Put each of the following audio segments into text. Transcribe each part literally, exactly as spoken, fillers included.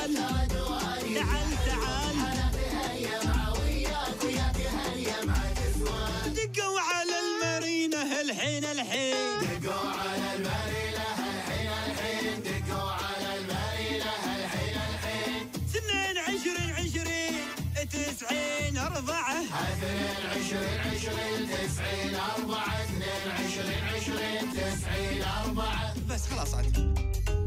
تعال تعال تعال انا في هاليمعة وياك وياك هاليمعة تسوى. دقوا على المارينا الحين الحين دقوا على المارينا الحين الحين دقوا على المارينا الحين الحين. اثنين عشرين عشرين تسعين أربعة اثنين عشرين عشرين تسعين أربعة اثنين عشرين عشرين تسعين أربعة. بس خلاص عاد.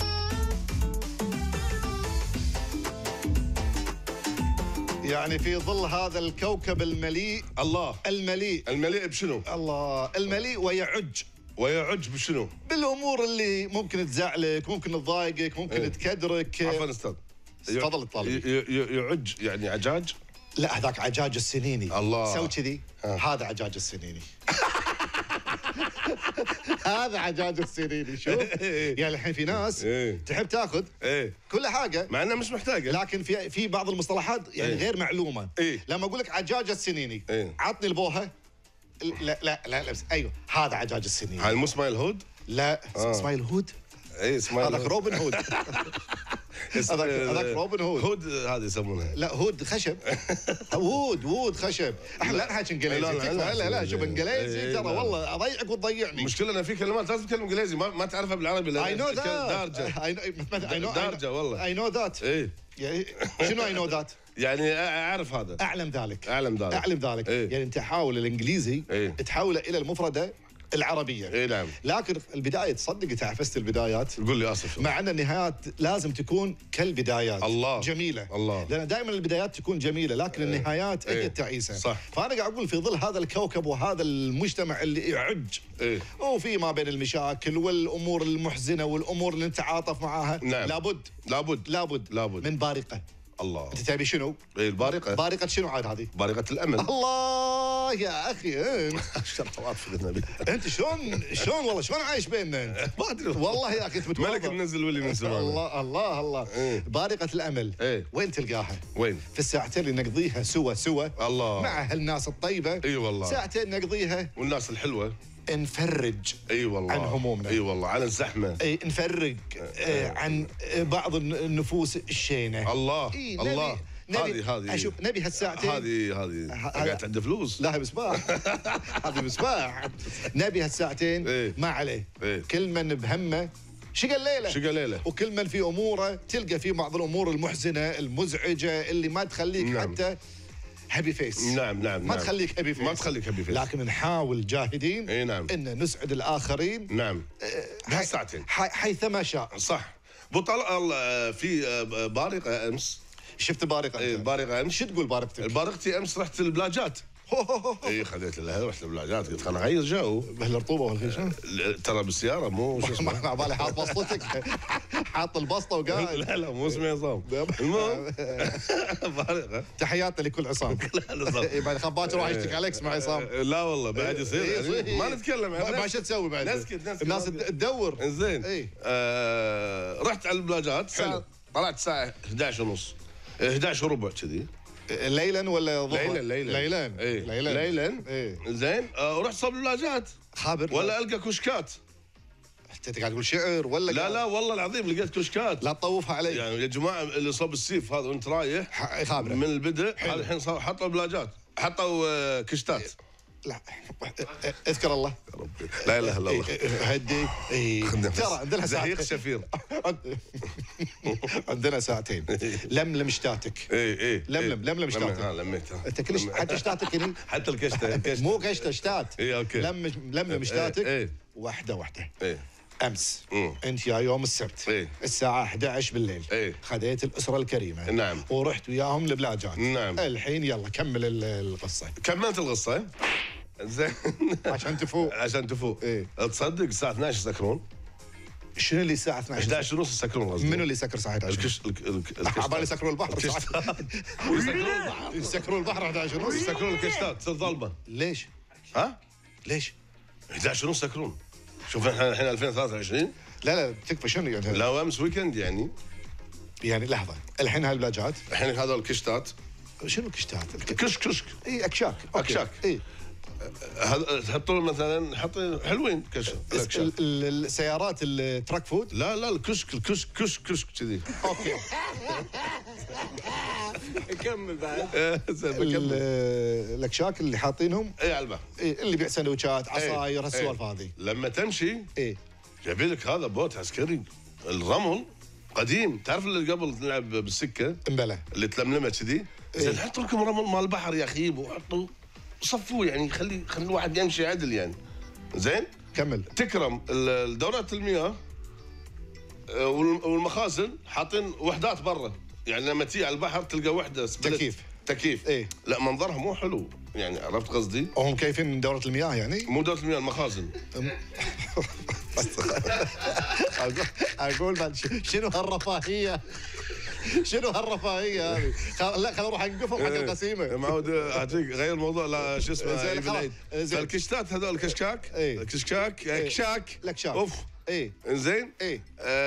يعني في ظل هذا الكوكب المليء الله المليء المليء بشنو؟ الله المليء ويعج ويعج بشنو؟ بالامور اللي ممكن تزعلك، ممكن تضايقك، ممكن إيه. تكدرك. عفوا استاذ تفضل الطالب. ي- ي- يعج يعني عجاج؟ لا هذاك عجاج السنيني. الله. سوي كذي. هذا عجاج السنيني. هذا عجاج السنيني. شوف يعني الحين في ناس إيه. تحب تاخذ ايه كل حاجه مع انها مش محتاجه. لكن في في بعض المصطلحات يعني إيه. غير معلومه. إيه. لما اقول لك عجاج السنيني إيه. عطني البوهه. لا لا لا, لا بس ايوه هذا عجاج السنيني. هاي مو اسماعيل هود؟ لا آه. اسماعيل هود. اي اسماعيل هذاك روبن هود. هذاك هذاك روبن هود. هود هذه يسمونها. لا هود خشب. وود وود خشب. احنا لا نحكي انجليزي. لا، لا، لا، لا لا شوف إيه، انجليزي إيه، ترى لا. والله اضيعك وتضيعني. المشكله انا في كلمات لازم تتكلم انجليزي ما, ما تعرفها بالعربي. اي نو ذات. دارجه اي نو دارجه والله. اي نو ذات. ايه شنو اي نو ذات؟ يعني اعرف هذا. اعلم ذلك. اعلم ذلك. اعلم ذلك. إيه. يعني انت حاول الانجليزي إيه. تحوله الى المفرده العربيه. اي نعم. لكن البدايه تصدق تعفست البدايات. قول لي اسف. مع ان النهايات لازم تكون كالبدايات. الله. جميله. الله. لان دائما البدايات تكون جميله لكن إيه. النهايات هي إيه. التعيسه. صح. فانا قاعد اقول في ظل هذا الكوكب وهذا المجتمع اللي يعج. إيه. وفي ما بين المشاكل والامور المحزنه والامور اللي نتعاطف معها. نعم. لابد لابد لابد لابد. من بارقه. الله. انت تبي شنو؟ ايه البارقه. بارقه شنو عاد هذه؟ بارقه الامل. الله يا اخي انت شرطات في النبي. انت شلون شلون والله شلون عايش بيننا انت؟ ما ادري والله يا اخي انت متواضع. ملك منزل ولي من زمان. الله الله الله. إيه. بارقة الامل. إيه. وين تلقاها؟ وين؟ في الساعتين اللي نقضيها سوا سوا الله. مع هالناس الطيبة. اي والله. ساعتين نقضيها والناس الحلوه. نفرج اي والله. عن همومنا. اي والله عن الزحمه. اي نفرج آه عن آه، بعض الن- النفوس الشينه. الله. إيه، نبي- الله. نبي- هذه هذه اشوف نبي هالساعتين. هذه هذه ه- قاعد عند فلوس. لا هي مصباح. هذه مصباح. نبي هالساعتين. إيه. ما عليه. إيه. كل من بهمه شقى الليله. شقى ليله. وكل من في اموره تلقى في بعض الامور المحزنه المزعجه اللي ما تخليك نعم. حتى هابي فيس. نعم نعم ما نعم. تخليك هابي فيس. ما تخليك هابي فيس. لكن نحاول جاهدين إي نعم. ان نسعد الاخرين نعم. بهالساعتين. حي- حيثما شاء. صح. بو طلع في بارقه امس. شفت البارقه؟ اي البارقه امس. شو تقول بارقتك؟ البارقتي امس رحت البلاجات. اي خذيت لها رحت البلاجات قلت خلنا اغير جو. بهالرطوبه والغشام. ترى بالسياره مو شو اسمه. ما بالي حاط بسطتك. حاط البسطه وقاعد. لا لا مو اسمه عصام. المهم بارقه. تحياتنا لكل عصام. إيه، بعد خباك راح يشتكي عليك اسمع عصام. لا والله بعد يصير إيه، يعني إيه. ما نتكلم ما ما شو تسوي بعد؟ نسكت نسكت الناس تدور. انزين إيه. آه رحت على البلاجات. حلو. طلعت الساعه احد عشر ونص احد عشر وربع كذي. ليلا ولا ظهرا؟ ليلا ليلا ليلا ايه ليلا ليلا ايه زين. آه ورحت صوب البلاجات خابر. ولا القى كشكات. انت قاعد تقول شعر ولا لا قاعد- لا والله العظيم لقيت كشكات. لا تطوفها علي. يعني يا جماعه اللي صوب السيف هذا وانت رايح ح- خابره من البدء هذا الحين صار حطوا بلاجات حطوا آه، كشتات. لا اذكر الله. يا ربي لا اله الا الله. هدي إيه. ترى عندنا زهيق ساعتين. شفير. عندنا ساعتين. لملم شتاتك. اي اي لملم لملم شتاتك. ها لميتها. انت كلش حتى شتاتك هني. حتى الكشته الكشته. مو قشطه شتات. إيه، أوكي. لم لملم شتاتك. إيه. واحده واحده. اي امس مم. انت يا يوم السبت إيه. الساعه احد عشر بالليل إيه. خذيت الاسره الكريمه. نعم. ورحت وياهم البلاجات. نعم. الحين يلا كمل ال- القصه كملت القصه. زين عشان تفوق. عشان تفوق. إيه. تصدق الساعه اثنعش يسكرون. شنو اللي الساعه اثنعش؟ احد عشر ونص يسكرون قصدي. منو اللي سكر الساعه احد عشر؟ الكش الك- الك- الكشتات. عبالي يسكروا البحر. الكشتات. يسكرون البحر. يسكروا البحر احد عشر ونص. يسكرون الكشتات تصير ظلمه. ليش؟ ها؟ ليش؟ احد عشر ونص يسكرون. شوف احنا الحين ألفين وثلاثة وعشرين. لا لا تكفى شنو يعني؟ لا امس ويكند يعني. يعني لحظه الحين هالبلاجات الحين هذول الكشتات. شنو كشتات؟ كشك كشك. اي اكشاك. أوكي. أكشاك. اي هذا تحطون مثلا حط حلوين كش الاكشاك. ال- ال- السيارات التراك فود. لا لا الكشك الكشك كشك كشك كذي. اوكي. كمل بعد. زين ال- بكمل. الاكشاك اللي حاطينهم اي على البحر. إيه، اللي يبيع سندوتشات عصاير إيه، هالسوالف إيه. هذه. لما تمشي ايه يبي لك هذا بوت عسكري. الرمل قديم، تعرف اللي قبل نلعب بالسكه امبلا. اللي تلملمه كذي. إيه. زين حطوا لكم رمل مال البحر يا اخي وحطوا صفوه يعني خلي خلي الواحد يمشي عدل يعني. زين كمل. تكرم ال- دورات المياه آه، والم- والمخازن حاطين وحدات برا، يعني لما تيجي على البحر تلقى وحده سبلت. تكييف. تكييف. إيه. لا منظرها مو حلو يعني، عرفت قصدي؟ وهم كيفين من دوره المياه يعني. مو دورة المياه، المخازن. اقول اقول بعد ش- شنو هالرفاهيه؟ شنو هالرفاهيه هذه؟ خل- لا خلينا نروح نقفهم حق القسيمه. معود اعطيك غير الموضوع، لا شو اسمه زين، عيد خلاص. العيد. زين. فالكشتات هذول الكشكاك. إيه. الكشكاك كشاك. لكشاك. اوف. ايه انزين. ايه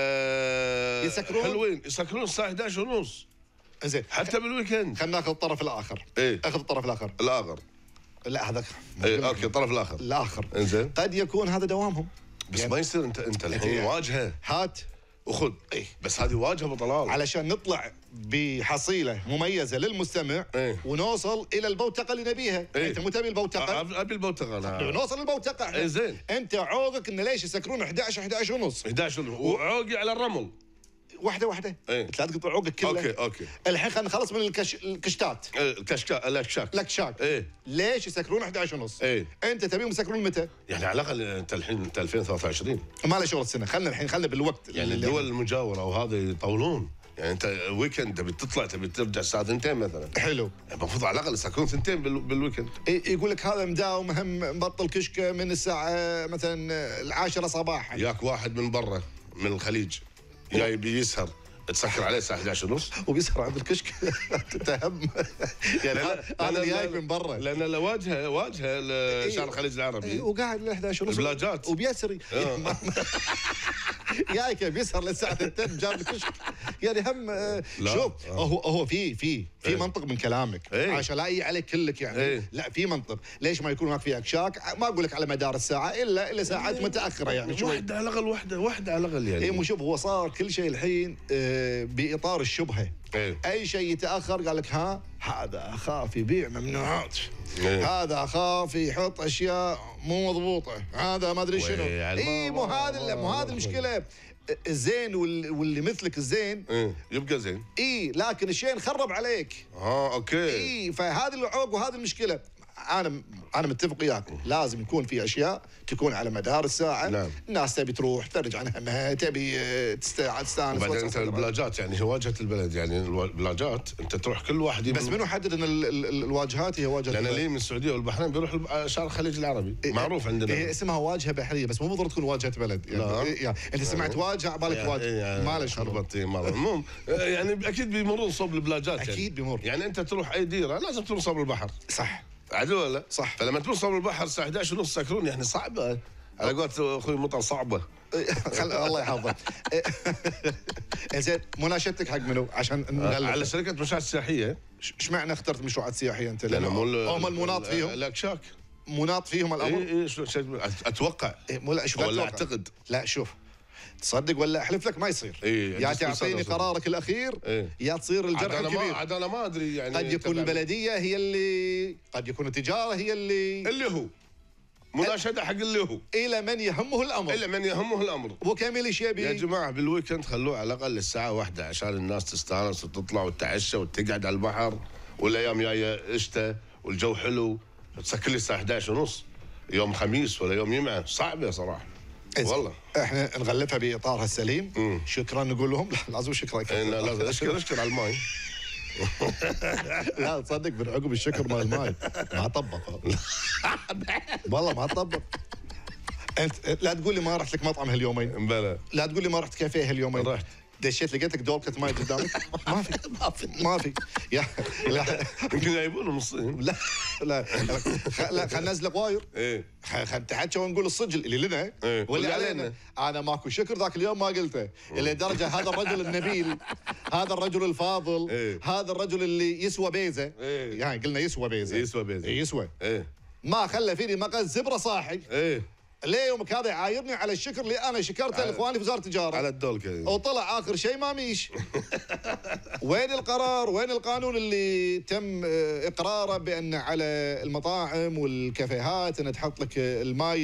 آه يسكرون؟ حلوين، يسكرون الساعه إحدى عشر ونص زين. حتى بالويكند. خلينا ناخذ الطرف الاخر. إيه. اخذ الطرف الاخر. الاخر. لا هذاك. ايه اوكي الطرف الاخر. الاخر. انزين. قد يكون هذا دوامهم. بس يعني ما يصير انت انت الحين إيه. واجهه هات وخذ. إيه. بس هذه واجهه بطلال. علشان نطلع بحصيله مميزه للمستمع. إيه. ونوصل الى البوتقه اللي نبيها. إيه. انت مو تبي البوتقه. أب- ابي البوتقه انا. نوصل للبوتقه احنا. إيه زين. انت عوقك انه ليش يسكرون إحدى عشر إحدى عشر ونص. إحدى عشر وعوقي على الرمل. واحده واحده. إيه. انت لا تقطع عوقك كله. اوكي اوكي. الحين خلينا نخلص من الكش... الكشتات. إيه، الكشكاك الاكشاك. لكشاك. ايه ليش يسكرون إحدى عشر ونص؟ إيه. انت تبيهم يسكرون متى؟ يعني على الاقل انت الحين انت ألفين وثلاثة وعشرين، ما له شغل السنه، خلينا الحين خلينا بالوقت. يعني اللي- الدول المجاوره وهذا يطولون. يعني انت ويكند تبي تطلع تبي ترجع الساعه ثنتين مثلا، حلو. المفروض على الاقل يسكرون ثنتين بال- بالويكند. إيه، يقول لك هذا مداوم هم مبطل كشكه من الساعه مثلا العاشرة صباحا. ياك واحد من برا من الخليج جاي بيسهر تسكر عليه الساعه إحدى عشر ونص. وبيسهر عند الكشك. تتهم. يعني هذا هذا اللي جايك من برا. لان لو واجهه واجهه لشارع الخليج العربي وقاعد ل إحدى عشر ونص. البلاجات. وبيسري. آه. جايك بيسهر للساعه اثنين جاب الكشك. يعني هم آه، لا. شوف آه. هو هو في في في إيه. منطق من كلامك. إيه. عشان لا يجي عليك كلك يعني. إيه. لا في منطق، ليش ما يكون هناك في اكشاك؟ ما اقول لك على مدار الساعه الا الا ساعات متاخره يعني شوي. واحده على الاقل، واحده واحده على الاقل يعني. اي مو شوف، هو صار كل شيء الحين آه، باطار الشبهه. إيه. اي شيء يتاخر قال لك ها هذا اخاف يبيع ممنوعات. إيه. هذا اخاف يحط اشياء مو مضبوطه، هذا ما ادري شنو. وي، على اي مو الله، هذا الله، مو هذا الله. المشكله. الزين وال- واللي مثلك الزين. إيه. يبقى زين. اي لكن الشيء خرب عليك. اه اوكي. اي فهذه العوق وهذه المشكله. انا انا متفق وياك، لازم يكون في اشياء تكون على مدار الساعه. نعم. الناس تبي تروح ترجع عن همها، تبي آه، تست- تستانس. وبعدين انت وتصير- البلاجات يعني هي واجهه البلد، يعني الوا- البلاجات انت تروح كل واحد بس منو حدد ان ال- ال- ال- الواجهات هي واجهه لان البلد؟ اللي من السعوديه والبحرين بيروح الب- شارع الخليج العربي إيه، معروف عندنا. هي اسمها واجهه بحريه بس مو بالضروره تكون واجهه بلد يعني. لا. إيه، يعني انت سمعت واجهه على بالك يعني- واجهه يعني ما له شغل. خربط إيه، مرة. المهم آه، يعني اكيد بيمرون صوب البلاجات يعني. أكيد بيمر. يعني انت تروح اي ديره لازم تمر صوب البحر، صح. عدل ولا لا؟ صح. فلما تمر صوب البحر الساعه إحدى عشر ونص سكرون يعني صعبه، على قولة اخوي مطر صعبه. خل الله يحفظك. زين مناشدتك حق منو عشان على نغلق؟ شركه مشاهد سياحيه. ايش معنى اخترت مشروعات سياحيه انت؟ لان لأن مو ال- هم المناط ال- فيهم. الاكشاك. مناط فيهم الامر. اي اي شو- شو- اتوقع إيه، مو لا شوف لا ولا تتوقع. اعتقد. لا شوف، تصدق ولا احلف لك ما يصير. إيه، يا جسم تعطيني صدر. قرارك الاخير إيه. يا تصير عاد الجرح انا ما الكبير. عاد انا ما ادري يعني. قد يكون تبع- البلديه هي اللي، قد يكون التجاره هي اللي، اللي هو مناشده حق اللي هو الى من يهمه الامر. الا من يهمه الامر. ابو كامل ايش يبي؟ يا جماعه بالويكند خلوه على الاقل الساعه واحدة عشان الناس تستانس وتطلع وتتعشى وتقعد على البحر، والايام جايه شتاء والجو حلو، تسكر لي الساعه إحدى عشر ونص يوم خميس ولا يوم جمعه، صعبه صراحه. إيه، والله احنا نغلفها باطارها السليم. مم. شكرا نقول لهم. لا لازم شكرا. إيه، لا لازم اشكر اشكر على الماي. لا تصدق بالعقب الشكر مال الماي ما طبق. والله ما طبق. انت لا تقول لي ما رحت لك مطعم هاليومين، بلا لا تقول لي ما رحت كافيه هاليومين. رحت. دشيت لقيت لك دولكة ماي قدامك. ما في ما في ما في يا لا يمكن جايبونه نصين. لا لا خ- لا خلينا ننزل قواير. ايه خلينا نتحكى ونقول الصجل اللي لنا إيه. واللي واللي علينا. علينا. انا ماكو شكر ذاك اليوم ما قلته، الى درجه هذا الرجل النبيل، هذا الرجل الفاضل، إيه. هذا الرجل اللي يسوى بيزه. إيه. يعني قلنا يسوى بيزه. يسوى بيزة. إيه، يسوى. ايه ما خلى فيني مقز زبره صاحي. ايه ليه يومك هذا يعايرني على الشكر اللي انا شكرته لاخواني في وزاره التجاره على الدولكه. وطلع اخر شيء ما ميش. وين القرار؟ وين القانون اللي تم اقراره بان على المطاعم والكافيهات ان تحط لك الماي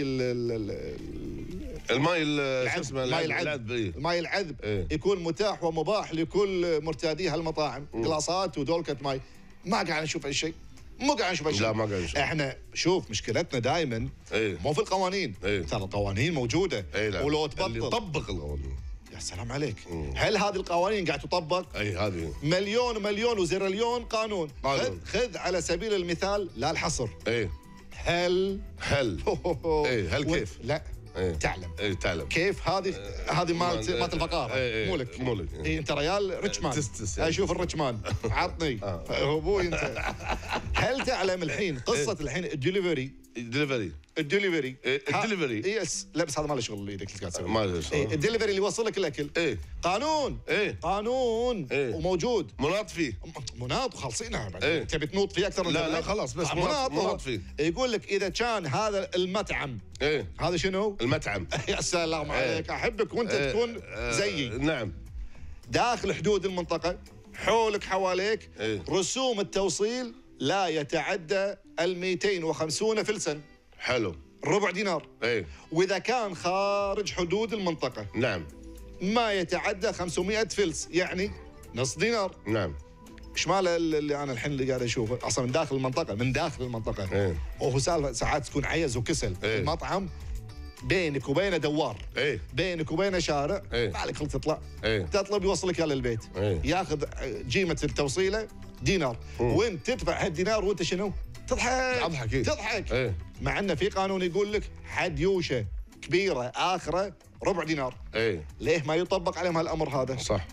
الماي شو اسمه الماي العذب الماي العذب إيه؟ يكون متاح ومباح لكل مرتادي هالمطاعم، قلاصات ودولكه ماي. ما قاعد نشوف اي شيء، مو قاعد نشوف اي شيء. لا ما قاعد نشوف. احنا شوف مشكلتنا دائما ايه؟ مو في القوانين. ايه؟ ترى القوانين موجوده. ايه ولو تبطل اللي يطبق القوانين. يا سلام عليك. مم. هل هذه القوانين قاعد تطبق؟ اي هذه مليون ومليون وزرليون قانون. قانون. خذ خذ على سبيل المثال لا الحصر. ايه هل هل ايه هل كيف؟ لا ايه؟ تعلم ايه تعلم كيف هذه هذه مالت مالت الفقاره. ايه ايه مو لك مو لك. إيه انت ريال ريتش مان. تستس يعني. اشوف الريتش مان عطني ابوي انت. هل تعلم الحين قصه الحين الدليفري دليفري الدليفري الدليفري يس لا بس هذا ما له شغل ايدك اللي قاعد تسوي. ما له شغل. الدليفري اللي يوصل لك الاكل. ايه قانون. ايه قانون إيه؟ وموجود. مناط فيه مناط وخلصينها بعد. إيه؟ تبي تنوط فيه اكثر من لا لا خلاص بس مناط مناط فيه. يقول لك اذا كان هذا المطعم ايه هذا شنو؟ المطعم. يا سلام عليك احبك وانت إيه؟ تكون زيي. نعم داخل حدود المنطقه حولك حواليك. إيه؟ رسوم التوصيل لا يتعدى ال مئتين وخمسين فلسا. حلو ربع دينار. ايه واذا كان خارج حدود المنطقه نعم ما يتعدى خمسمئة فلس، يعني نص دينار. نعم ايش ماله اللي انا الحين اللي قاعد اشوفه اصلا من داخل المنطقه من داخل المنطقه. إيه؟ وهو سالفه ساعات تكون عيز وكسل. إيه؟ المطعم بينك وبينه دوار. ايه بينك وبينه شارع. إيه؟ ما عليك خلق تطلع. إيه؟ تطلب يوصلك اياه للبيت. إيه؟ ياخذ جيمه التوصيله دينار. مم. وانت تدفع هالدينار وانت شنو؟ تضحك اضحك إيه؟ تضحك. ايه مع انه في قانون يقول لك حديوشه كبيره اخره ربع دينار. ايه ليه ما يطبق عليهم هالامر هذا؟ صح.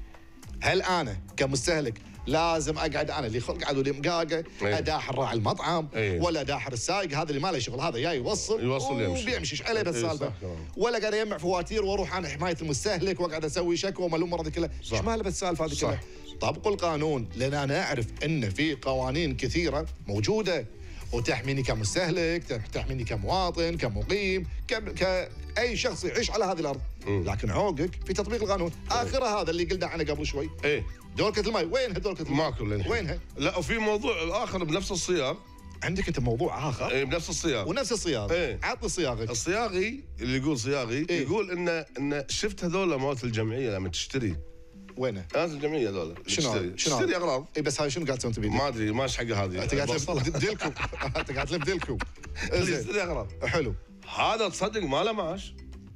هل انا كمستهلك لازم اقعد انا اللي خلق عدو اللي مقاقه إيه؟ اداحر راعي المطعم. إيه؟ ولا اداحر السايق هذا اللي ما له شغل، هذا جاي يوصل يوصل يمشي. وبيمشي ايش عليه بس إيه السالفه. صح كمان. ولا قاعد يجمع فواتير واروح انا حمايه المستهلك واقعد اسوي شكوى وما الامور هذه كلها. ايش صح. ماله بس السالفه هذه صح. كلها؟ طبقوا القانون، لان انا اعرف ان في قوانين كثيره موجوده وتحميني كمستهلك، تحميني كمواطن، كمقيم، ك- كاي شخص يعيش على هذه الارض. مم. لكن عوقك في تطبيق القانون. اخرها هذا اللي قلنا عنه قبل شوي، ايه دولكة الماء. وينها دولكة الماء؟ ماكو للحين. وينها؟ لا وفي موضوع اخر بنفس السياق. عندك انت موضوع اخر ايه بنفس السياق. ونفس الصياغه. إيه؟ عطني صياغك. الصياغي اللي يقول صياغي إيه؟ يقول ان ان شفت هذول مواد الجمعيه لما تشتري وينه؟ مواد الجمعيه هذول شنو تشتري شنو تشتري اغراض. اي بس هاي شنو قاعد تسوي انت بيدك؟ ما ادري ما ايش حقه هذه. انت قاعد بوصلها. تلف ديلكو. انت قاعد تلف ديلكو. اللي زين. يشتري اغراض. حلو. هذا تصدق ما له معاش.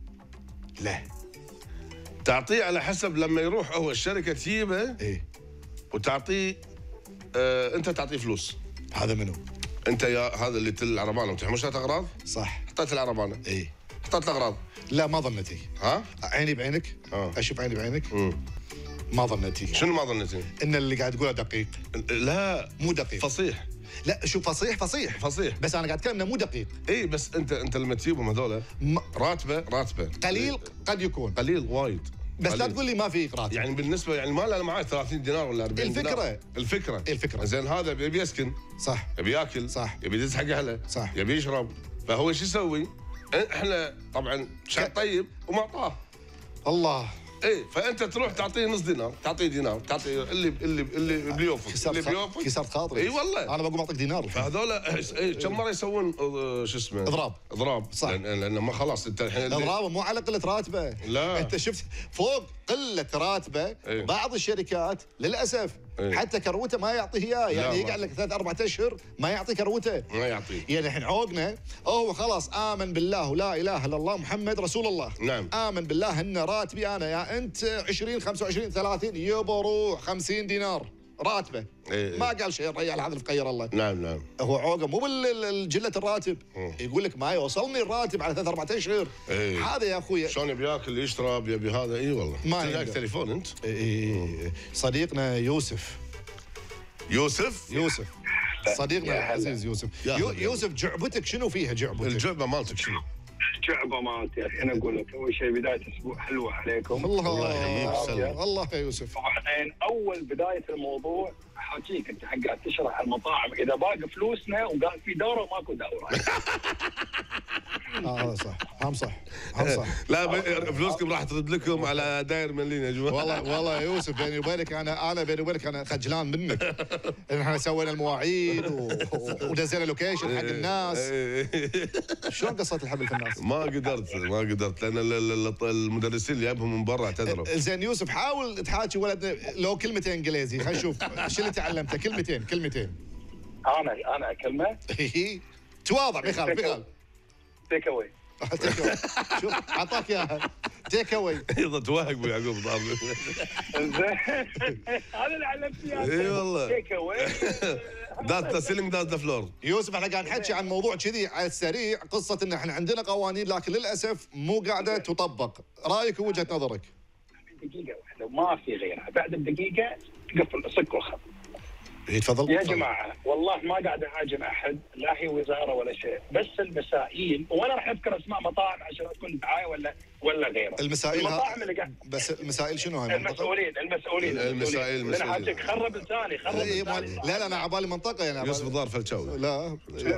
لا تعطيه على حسب لما يروح هو الشركه تجيبه ايه وتعطيه. آه انت تعطيه فلوس. هذا منو؟ انت يا هذا اللي تل العربانه انت مش اغراض. صح. حطيت العربانه ايه حطيت الاغراض. لا ما ظنتي. ها عيني بعينك. آه. اشوف عيني بعينك. مم. ما ظنتي شنو ما ظنيتي؟ ان اللي قاعد تقوله دقيق. لا مو دقيق. فصيح لا شوف فصيح فصيح فصيح. بس انا قاعد اتكلم انه مو دقيق. اي بس انت انت لما تجيبهم هذول م- راتبه راتبه قليل قد يكون، قليل وايد. بس لا قليل. تقول لي ما في اقراط. يعني بالنسبه يعني ما انا معي ثلاثين دينار ولا أربعين الفكرة. دينار. الفكره الفكرة. زين هذا يبي يسكن، صح يبي ياكل، صح. يبي يدز حق اهله، صح. يبي يشرب. فهو شو يسوي؟ احنا طبعا شيء ك- طيب وما اعطاه. الله. اي فانت تروح تعطيه نص دينار، تعطيه دينار، تعطيه اللي اللي اللي بيوفق اللي كسرت خ- بيوفق. كسرت خاطري. اي والله. انا بقوم اعطيك دينار. فهذول إيه، كم مره يسوون آه، شو اسمه إضراب. اضراب صح. لان لأن ما خلاص انت الحين اللي- اضرابه مو على قله راتبه. لا. انت شفت فوق قله راتبه. إيه. بعض الشركات للاسف إيه. حتى كروته ما يعطيه اياه، يعني ما. يقعد لك ثلاث اربع اشهر ما يعطي كروته. ما يعطيه. يعني الحين عوقنا هو خلاص امن بالله ولا اله الا الله محمد رسول الله. نعم. امن بالله ان راتبي انا يا انت عشرين خمسة وعشرين ثلاثين يبا روح خمسين دينار راتبه. إيه. ما قال شيء الرجال هذا اللي في خير الله. نعم نعم. هو عوقه مو بالجله الراتب. مم. يقول لك ما يوصلني الراتب على ثلاث اربع اشهر. إيه. هذا يا اخوي. شلون يبي ياكل يشرب يبي هذا. اي والله. ما تلاقي يقدر. تليفون انت. إيه، صديقنا يوسف يوسف. يوسف صديقنا العزيز يوسف. يا يو هلا. يوسف جعبتك شنو فيها جعبتك؟ الجعبه مالتك شنو؟ شعبه مالتي الحين اقول لك اول شيء بدايه اسبوع حلوه عليكم. الله يحييك، سلام. الله يا يوسف. وبعدين اول بدايه الموضوع حاجيك انت حق قاعد تشرح المطاعم اذا باقي فلوسنا وقال في دوره وماكو دوره. اه صح هم صح هم صح. لا ب- فلوسكم راح ترد لكم على داير مليون يا جماعه. والله والله يا يوسف بيني وبينك انا انا بيني وبينك انا خجلان منك. إن احنا سوينا المواعيد و... و- ونزلنا لوكيشن حق الناس. شلون قصيت الحبل في الناس؟ ما قدرت ما قدرت لان ال- ال- ال- المدرسين اللي جابهم من برا اعتذروا. زين يوسف حاول تحاكي ولدنا لو كلمتين انجليزي خلينا نشوف شو اللي تعلمته كلمتين كلمتين. انا انا كلمه تواضع ما يخالف ما يخالف. تيك اواي. شوف اعطاك اياها تيك اواي. ايضا توهق ابو يعقوب ضارب. زين هذا اللي علمتني اياه. اي والله. تيك اواي. ذات ذا سيلينج ذات ذا فلور. يوسف احنا قاعد نحكي عن موضوع كذي على السريع قصه ان احنا عندنا قوانين لكن للاسف مو قاعده تطبق. رايك ووجهه نظرك؟ دقيقه واحده وما في غيرها بعد الدقيقه تقفل سك الخط. اي تفضل. يا جماعه والله ما قاعد اهاجم احد لا هي وزاره ولا شيء بس المسائيين وانا راح اذكر اسماء مطاعم عشان تكون دعايه ولا ولا غيره. المسائل المطاعم اللي قاعد بس المسائل شنو هاي المنطقه؟ المسؤولين المسؤولين المسائل- انا المسؤولين. حاجيك خرب لساني خرب إيه، ما- لساني. لا لا انا على بالي منطقه يعني يوسف ضار فلشاوي. لا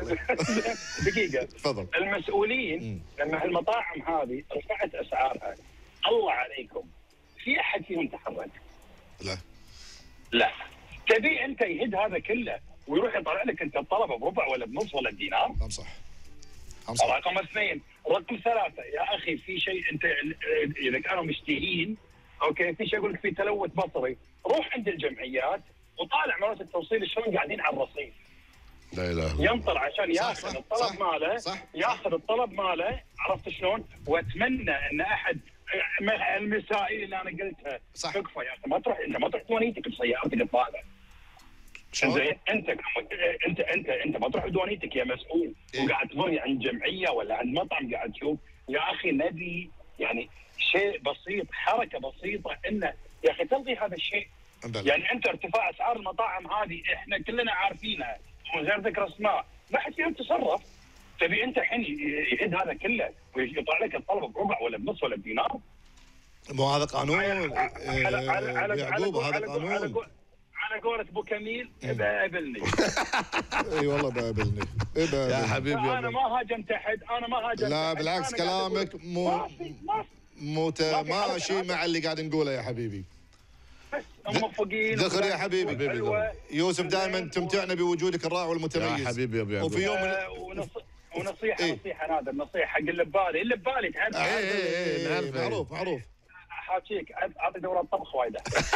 دقيقه تفضل. المسؤولين لما المطاعم هذه رفعت اسعارها الله عليكم في احد فيهم تحرك؟ لا لا. تبي انت يهد هذا كله ويروح يطلع لك انت الطلبه بربع ولا بنص ولا بدينار؟ هم صح هم صح. رقم اثنين، رقم ثلاثه يا اخي في شيء انت اذا كانوا مشتهين اوكي في شيء يقول لك في تلوث بصري، روح عند الجمعيات وطالع مرات التوصيل شلون قاعدين على الرصيف. لا اله الا ينطر عشان صح، ياخذ صح، الطلب صح، ماله صح. ياخذ الطلب ماله عرفت شلون؟ واتمنى ان احد المسائل اللي انا قلتها صح. تكفى يا اخي ما تروح انت ما تروح دوانيتك بسيارتك الطالع. شلون؟ زين انت انت انت انت ما تروح دوانيتك يا مسؤول إيه؟ وقاعد تبني عند جمعيه ولا عند مطعم قاعد تشوف يا اخي نبي يعني شيء بسيط حركه بسيطه انه يا اخي تلغي هذا الشيء. بلى. يعني انت ارتفاع اسعار المطاعم هذه احنا كلنا عارفينها من غير ذكر اسماء ما حد فيهم تصرف. تبي انت الحين يهد هذا كله ويطلع لك الطلب بربع ولا بنص ولا بدينار؟ مو هذا قانون على على على على يعقوب على هذا قول- على قانون. قول- على قولة ابو كميل بقابلني. اي والله بقابلني إيه يا بقابلني. حبيبي انا يا ما هاجمت احد انا ما هاجمت لا أحد. بالعكس أنا قاعد كلامك أقول- مو ما في- ما في- متماشي مع اللي قاعد نقوله يا حبيبي. بس موفقين ذخر يا حبيبي. حبيبي حلوة. يوسف دائما تمتعنا بوجودك الرائع والمتميز. يا حبيبي يا ابو يعقوب. وفي يوم من آه، ونص- ونصيحه إيه. نصيحه نادر نصيحه حق اللي ببالي اللي ببالي تعرف إيه، إيه، إيه، إيه، نعرفه. معروف معروف. حاجيك اعطي دورات طبخ وايد.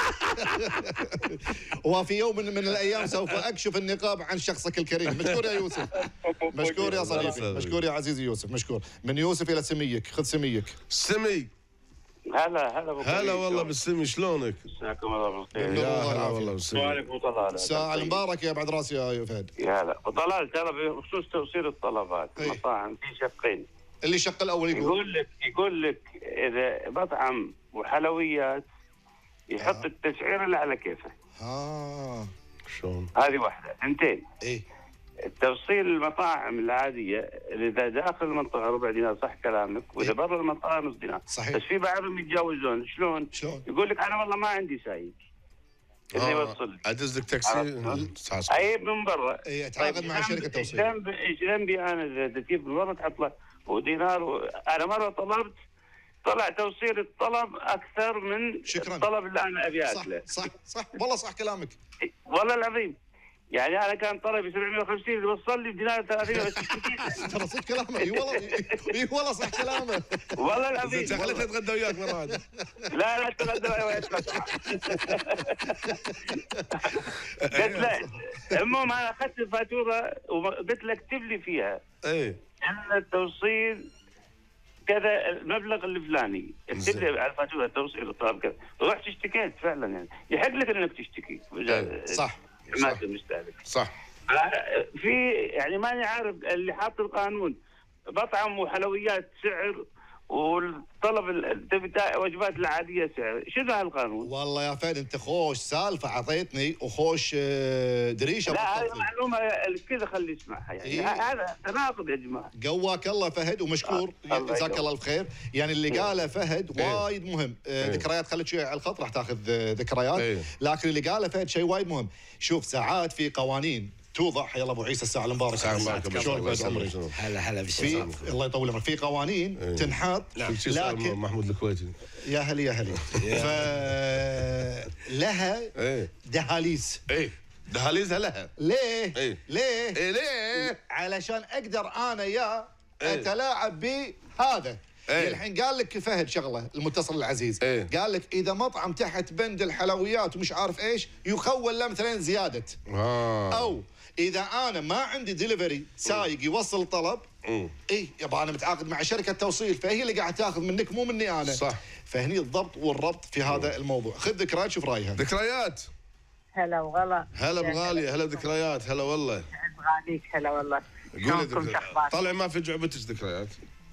وفي يوم من, من الايام سوف اكشف النقاب عن شخصك الكريم. مشكور يا يوسف. مشكور يا صديقي. مشكور يا عزيزي يوسف. مشكور. من يوسف الى سميك. خذ سميك. سمي. هلا هلا ابو هلا والله بالسمي شلونك؟ مساكم الله بالخير. بالله يا هلا والعافية. والله بالسمي. وعليكم طلال. الساعة المباركة يا بعد راسي يا فهد. يا هلا طلال ترى بخصوص توصيل الطلبات إيه. مطاعم في شقين. اللي شق الاول يقول يقول لك يقول لك اذا مطعم وحلويات يحط آه. التسعير اللي على كيفه. اه شلون؟ هذه واحده. اثنتين ايه التوصيل المطاعم العاديه اللي اذا داخل المنطقه ربع دينار صح كلامك واذا إيه. برا المنطقه نص دينار. صحيح. بس في بعضهم يتجاوزون شلون؟ شلون؟ يقول لك انا والله ما عندي سايق اللي يوصل لي. ادز لك تاكسي. عرفت؟ اجيب من برا. ايه اتعاقد طيب مع إيش شركة ذنب- توصيل. ايش ذنبي ايش ذنبي انا اذا تجيب من برا تحط له ودينار و... انا مره طلبت طلع توصيل الطلب اكثر من شكراً. الطلب اللي انا ابي صح اكله. صح صح والله صح كلامك. والله العظيم يعني انا كان طلبي سبعمية وخمسين اللي وصل لي بدينار ثلاثين ترى صدق كلامه. اي والله اي والله صح كلامه. والله العظيم. زين خليته يتغدى وياك مره واحده. لا لا تقدم على قلت له المهم انا اخذت الفاتوره وقلت له اكتب لي فيها ايه ان التوصيل كذا المبلغ الفلاني اكتب لي على الفاتوره التوصيل الطلب كذا. رحت اشتكيت فعلا يعني يحق لك انك تشتكي. صح ما انت مستهلك. صح. في يعني ماني عارف اللي حاط القانون مطعم وحلويات سعر والطلب ال- تبي تا- وجبات العاديه سعر، شنو هالقانون؟ والله يا فهد انت خوش سالفه عطيتني وخوش آه، دريشه لا هذه بطلت لي. معلومه الكل خلي يسمعها يعني إيه. هذا تناقض يا جماعه. قواك الله فهد ومشكور آه، الله جزاك يقويك. الله الخير. يعني اللي إيه. قاله فهد إيه. وايد مهم. آه، إيه. ذكريات خليك شوي على الخط راح تاخذ آه، ذكريات. إيه. لكن اللي قاله فهد شيء وايد مهم. شوف ساعات في قوانين توضع. حيا الله ابو عيسى الساعه المباركه. ساعة المباركة. شلون بعد الله عمرك؟ يسلمك. هلا هلا في بالشيء. الله يطول عمرك في قوانين إيه. تنحط شفت شو صار لكن محمود الكويتي؟ يا هلي يا هلي ف لها ايه دهاليز. ايه دهاليزها لها. ليه؟ إيه. ليه؟ ايه ليه؟ علشان اقدر انا يا إيه. اتلاعب بهذا. إيه. الحين قال لك فهد شغله المتصل العزيز. إيه. قال لك اذا مطعم تحت بند الحلويات ومش عارف ايش يخول له مثلين زياده. اه او اذا انا ما عندي ديليفري سايق يوصل الطلب مم. اي يبا انا متعاقد مع شركه توصيل فهي اللي قاعد تاخذ منك مو مني انا. صح. فهني الضبط والربط في هذا الموضوع. خذ ذكريات شوف رايها. ذكريات. هلا وغلا. هلا بغالية، هلا ذكريات، هلا والله. بغاليك هلا والله. قولي شلونكم ذكريات. شخباركم؟ طلع ما في جعبتك ذكريات.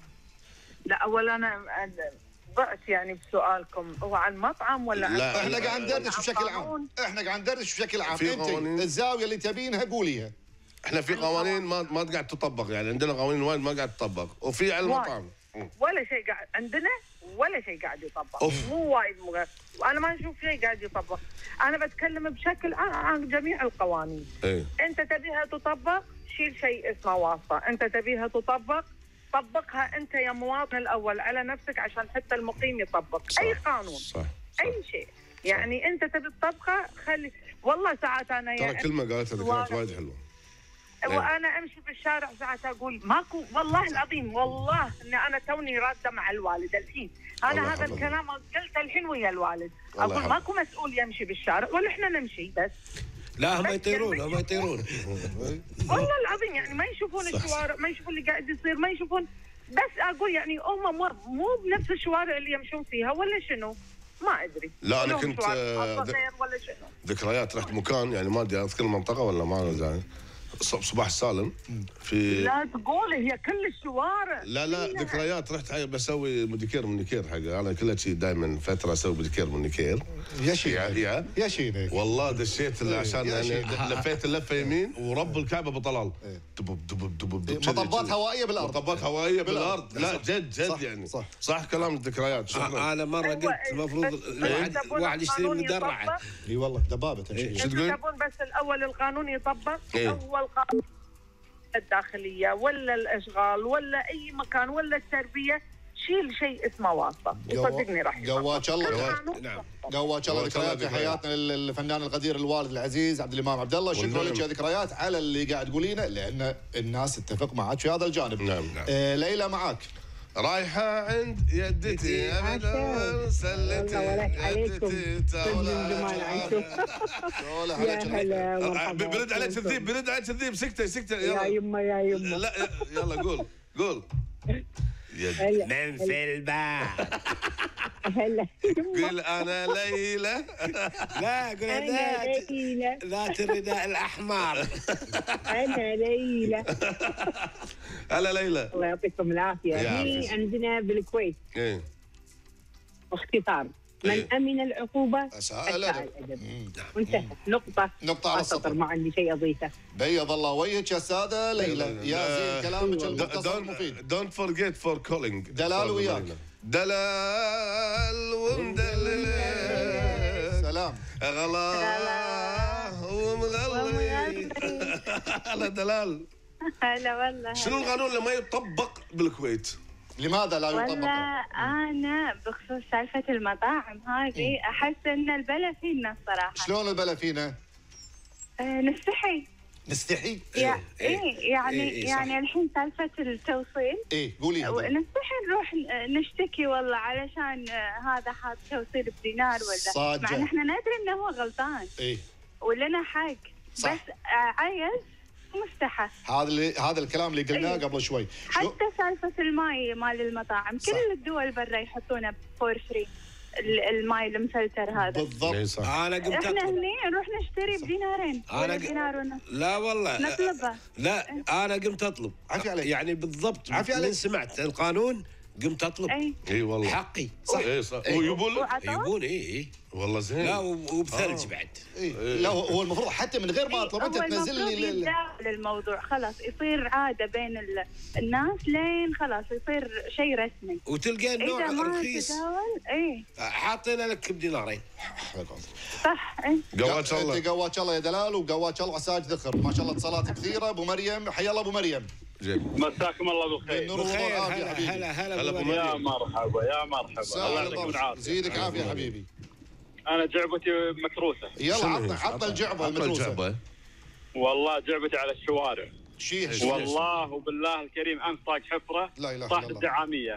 لا اول انا ضعت يعني بسؤالكم، هو عن مطعم ولا عن لا، احنا قاعد ندردش عن بشكل عام. قانون؟ احنا قاعد ندردش بشكل عام. في انت قوانين. الزاويه اللي تبينها قوليها. احنا في قوانين ما ما قاعد تطبق، يعني عندنا قوانين وايد ما قاعد تطبق، وفي على وايد. المطعم. ولا شيء قاعد عندنا ولا شيء قاعد يطبق. أوف. مو وايد مغ... وانا ما اشوف شيء قاعد يطبق. انا بتكلم بشكل عام عن جميع القوانين. ايه انت تبيها تطبق شيل شيء اسمه واسطه، انت تبيها تطبق طبقها انت يا مواطن الاول على نفسك عشان حتى المقيم يطبق. صح. اي قانون صح, صح. اي شيء يعني انت تبي تطبقه خلي. والله ساعات انا ترى يعني كلمة قالتها ذكريات وايد حلوة. وانا امشي في الشارع ساعات اقول ماكو والله العظيم والله اني انا توني راده مع الوالد الحين. الله انا هذا يحفظه. الكلام قلته الحين ويا الوالد. الله اقول يحفظه. ماكو مسؤول يمشي بالشارع ولا احنا نمشي بس. لا هم يطيرون هم يطيرون. والله العظيم يعني ما يشوفون الشوارع، ما يشوفون اللي قاعد يصير، ما يشوفون. بس اقول يعني هم مو مو بنفس الشوارع اللي يمشون فيها ولا شنو؟ ما ادري. لا، أنا لهم كنت، شوارع آه، خاصة ذ- غير ولا شنو؟ ذكريات رحت مكان يعني ما ادري اذكر المنطقة ولا ما أدري. ص- صباح السالم في لا تقول هي كل الشوارع. لا لا كلها. ذكريات. رحت حق بسوي موديكير مونيكير حق انا كلها شيء دائما فتره اسوي موديكير مونيكير. يا يا شيخ يا يا شيخ والله دشيت اللي عشان يا يعني شيخ. لفيت اللفه يمين ورب الكعبه بطلال. دبب دبب دبب دبب كذي مطبات كذي. هوائيه بالارض. مطبات هوائيه بالارض. بالأرض. لا صح. جد جد صح. يعني صح. صح كلام الذكريات. شكرا. انا مره أيوة، قلت المفروض بس- الواحد بس تبون الواحد يشتري القانون مدرعه. يطبق؟ اي والله دبابه تمشي. شو انتوا تقول؟ تبون بس الاول القانون يطبق. إيه. اول قانون الداخليه ولا الاشغال ولا اي مكان ولا التربيه شيل شيء اسمه واسطه وصدقني راح يطبق. قواك الله. كل قواك- قانون نعم. يطبق. قواك الله. قواك الله ذكريات في ذكريات. حياتنا الفنان القدير الوالد العزيز عبد الامام عبد الله. شكرا والنعم. لك يا ذكريات على اللي قاعد تقولينه لان الناس تتفق معك في هذا الجانب. نعم، نعم. آه ليلى معاك. رايحه عند يدتي ابدا سلتي والله ولك عليكم. يدتي من زمان عنكم. شوله يا عليك. هلا مرحبا. برد عليك الذيب برد عليك الذيب سكتي سكتي يا يلا. يما يا يما. لا يلا قول قول. يد. هلا من في الباب. هلا يما. قل انا ليلى. لا قول انا ذات ليلى ذات الرداء الاحمر. انا ليلى. هلا ليلى. الله يعطيكم العافيه. يا هي عافية. عندنا بالكويت ايه باختصار من إيه. امن العقوبه أساء اساء الأدب. الادب. وانتهت نقطه. نقطة على ما السطر. سطر، ما عندي شيء اضيفه. بيض الله وجهك يا سادة ليلى. يا زين كلامك المختصر دونت المفيد. دونت فورجيت فور كولينج. دلال وياك. دلال ومدلل سلام. غلا ومغلي. هلا دلال. هلا والله. شنو القانون اللي ما يطبق بالكويت؟ لماذا لا والله يطبق؟ أنا بخصوص سالفة المطاعم هذه أحس إن البلا فينا الصراحة. شلون البلا فينا؟ آه، نستحي. نستحي؟ يع- إيه. إيه يعني إيه، إيه، صح. يعني الحين سالفة التوصيل ايه قولي هذا. نستحي نروح نشتكي والله علشان آه، هذا حاط توصيل بدينار ولا صادقة. مع إن إحنا ندري إنه هو غلطان ايه ولنا حق صح. بس آه، عيل مستحى. هذا اللي هذا الكلام اللي قلناه إيه. قبل شوي. شو حتى سالفة الماي مال المطاعم صح. كل الدول برا يحطونه فور فري الماي المفلتر هذا. بالضبط. اي صح. انا قمت احنا أطلب. هني نروح نشتري بدينارين أنا ولا ق- دينار ونص لا والله نطلبه. لا انا قمت اطلب عافية عليك. يعني بالضبط عافية عليك. من سمعت القانون قمت اطلب اي اي والله حقي صح اي صح ويبون وعطاك؟ يبون اي اي والله زين لا وبثلج آه. بعد إيه. لا هو هو المفروض حتى من غير ما اطلب انت هو تنزل المفروض لي ال- يتداول الموضوع، خلاص يصير عاده بين ال- الناس لين خلاص يصير شيء رسمي. وتلقى النوع اذا ما رخيص تداول اي حاطين لك بدينارين صح اي قواك الله انت قواك الله يا دلال وقواك الله عساك ذخر ما شاء الله اتصالات كثيره. ابو مريم حيا الله ابو مريم. جيب مساكم الله بالخير. بالنور والضوء بخير عافيه هلا حبيبي. هلا هلا هلا أبو أبو يا مريم. مرحبا يا مرحبا الله سهل يعطيكم الله. العافيه. زيدك عافيه حبيبي. انا جعبتي مكروسه. يلا شنو عطنا هي؟ عطنا الجعبه عطنا المتروسه. الجعبة. والله جعبتي على الشوارع. شيها إيش؟ شيها. والله وبالله الكريم امس طاق حفره لا إله إلا طاحت الله. الدعاميه.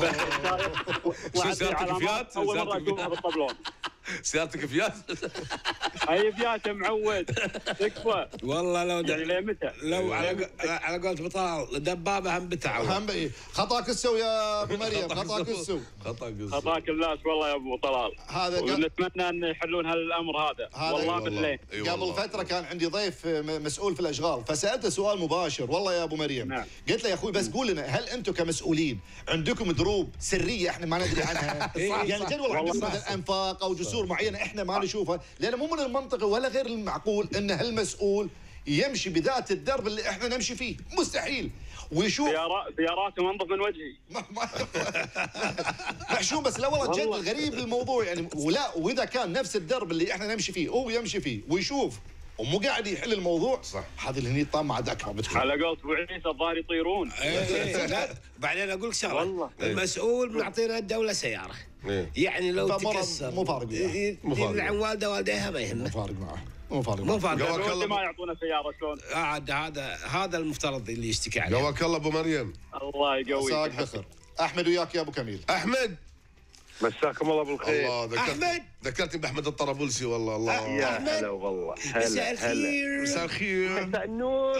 شو سيارتك فيات؟ اول مره سيارتك اشوفها بالطبلون. سيارتك فيات؟ اي فيات معود تكفى. والله لو يعني ليه متى؟ لو على على قولة بطال دبابه هم بتعوض. هم إيه. خطاك السو يا ابو مريم خطاك السو. خطأك خطاك الناس والله يا ابو طلال. هذا قبل, ونتمنى ان يحلون هالامر هذا. هذا والله والله. بالليل. إي قبل والله. فتره كان عندي ضيف م- مسؤول في الاشغال فسالته سؤال مباشر والله يا ابو مريم. نعم. قلت له يا اخوي بس قول لنا هل انتم كمسؤولين عندكم دروب سريه احنا ما ندري عنها؟ يعني جدول عندكم مثلا انفاق او جسور معينه احنا ما نشوفها لان مو من المنطقي ولا غير المعقول ان هالمسؤول يمشي بذات الدرب اللي احنا نمشي فيه مستحيل ويشوف زيارات زياراتهم انظف من وجهي. ما- ما- محشوم بس لا والله جد والله. غريب الموضوع يعني ولا واذا كان نفس الدرب اللي احنا نمشي فيه هو يمشي فيه ويشوف ومو قاعد يحل الموضوع صح. هذه اللي هني طامعه اكبر بتكون. على قولة ابو عيسى الظاهر يطيرون. إيه، إيه، لا بعدين اقول لك شغله والله. المسؤول معطينا الدوله سياره إيه. يعني لو فمرة تكسر مو فارق وياه. ي- مو فارق. يدل عن والده والديها ما مو يهمه فارق معه مو فارق مو معه. فارق قواك لو ما الله يعطونا سياره شلون؟ عاد هذا هذا المفترض اللي يشتكي عليه. قواك الله ابو مريم. الله يقويك. ساق ذخر. احمد وياك يا ابو كميل. احمد مساكم الله بالخير. الله ذكرت أحمد. ذكرتني باحمد الطرابلسي والله الله يا أحمد. هلا والله. مساء الخير. مساء الخير. مساء النور.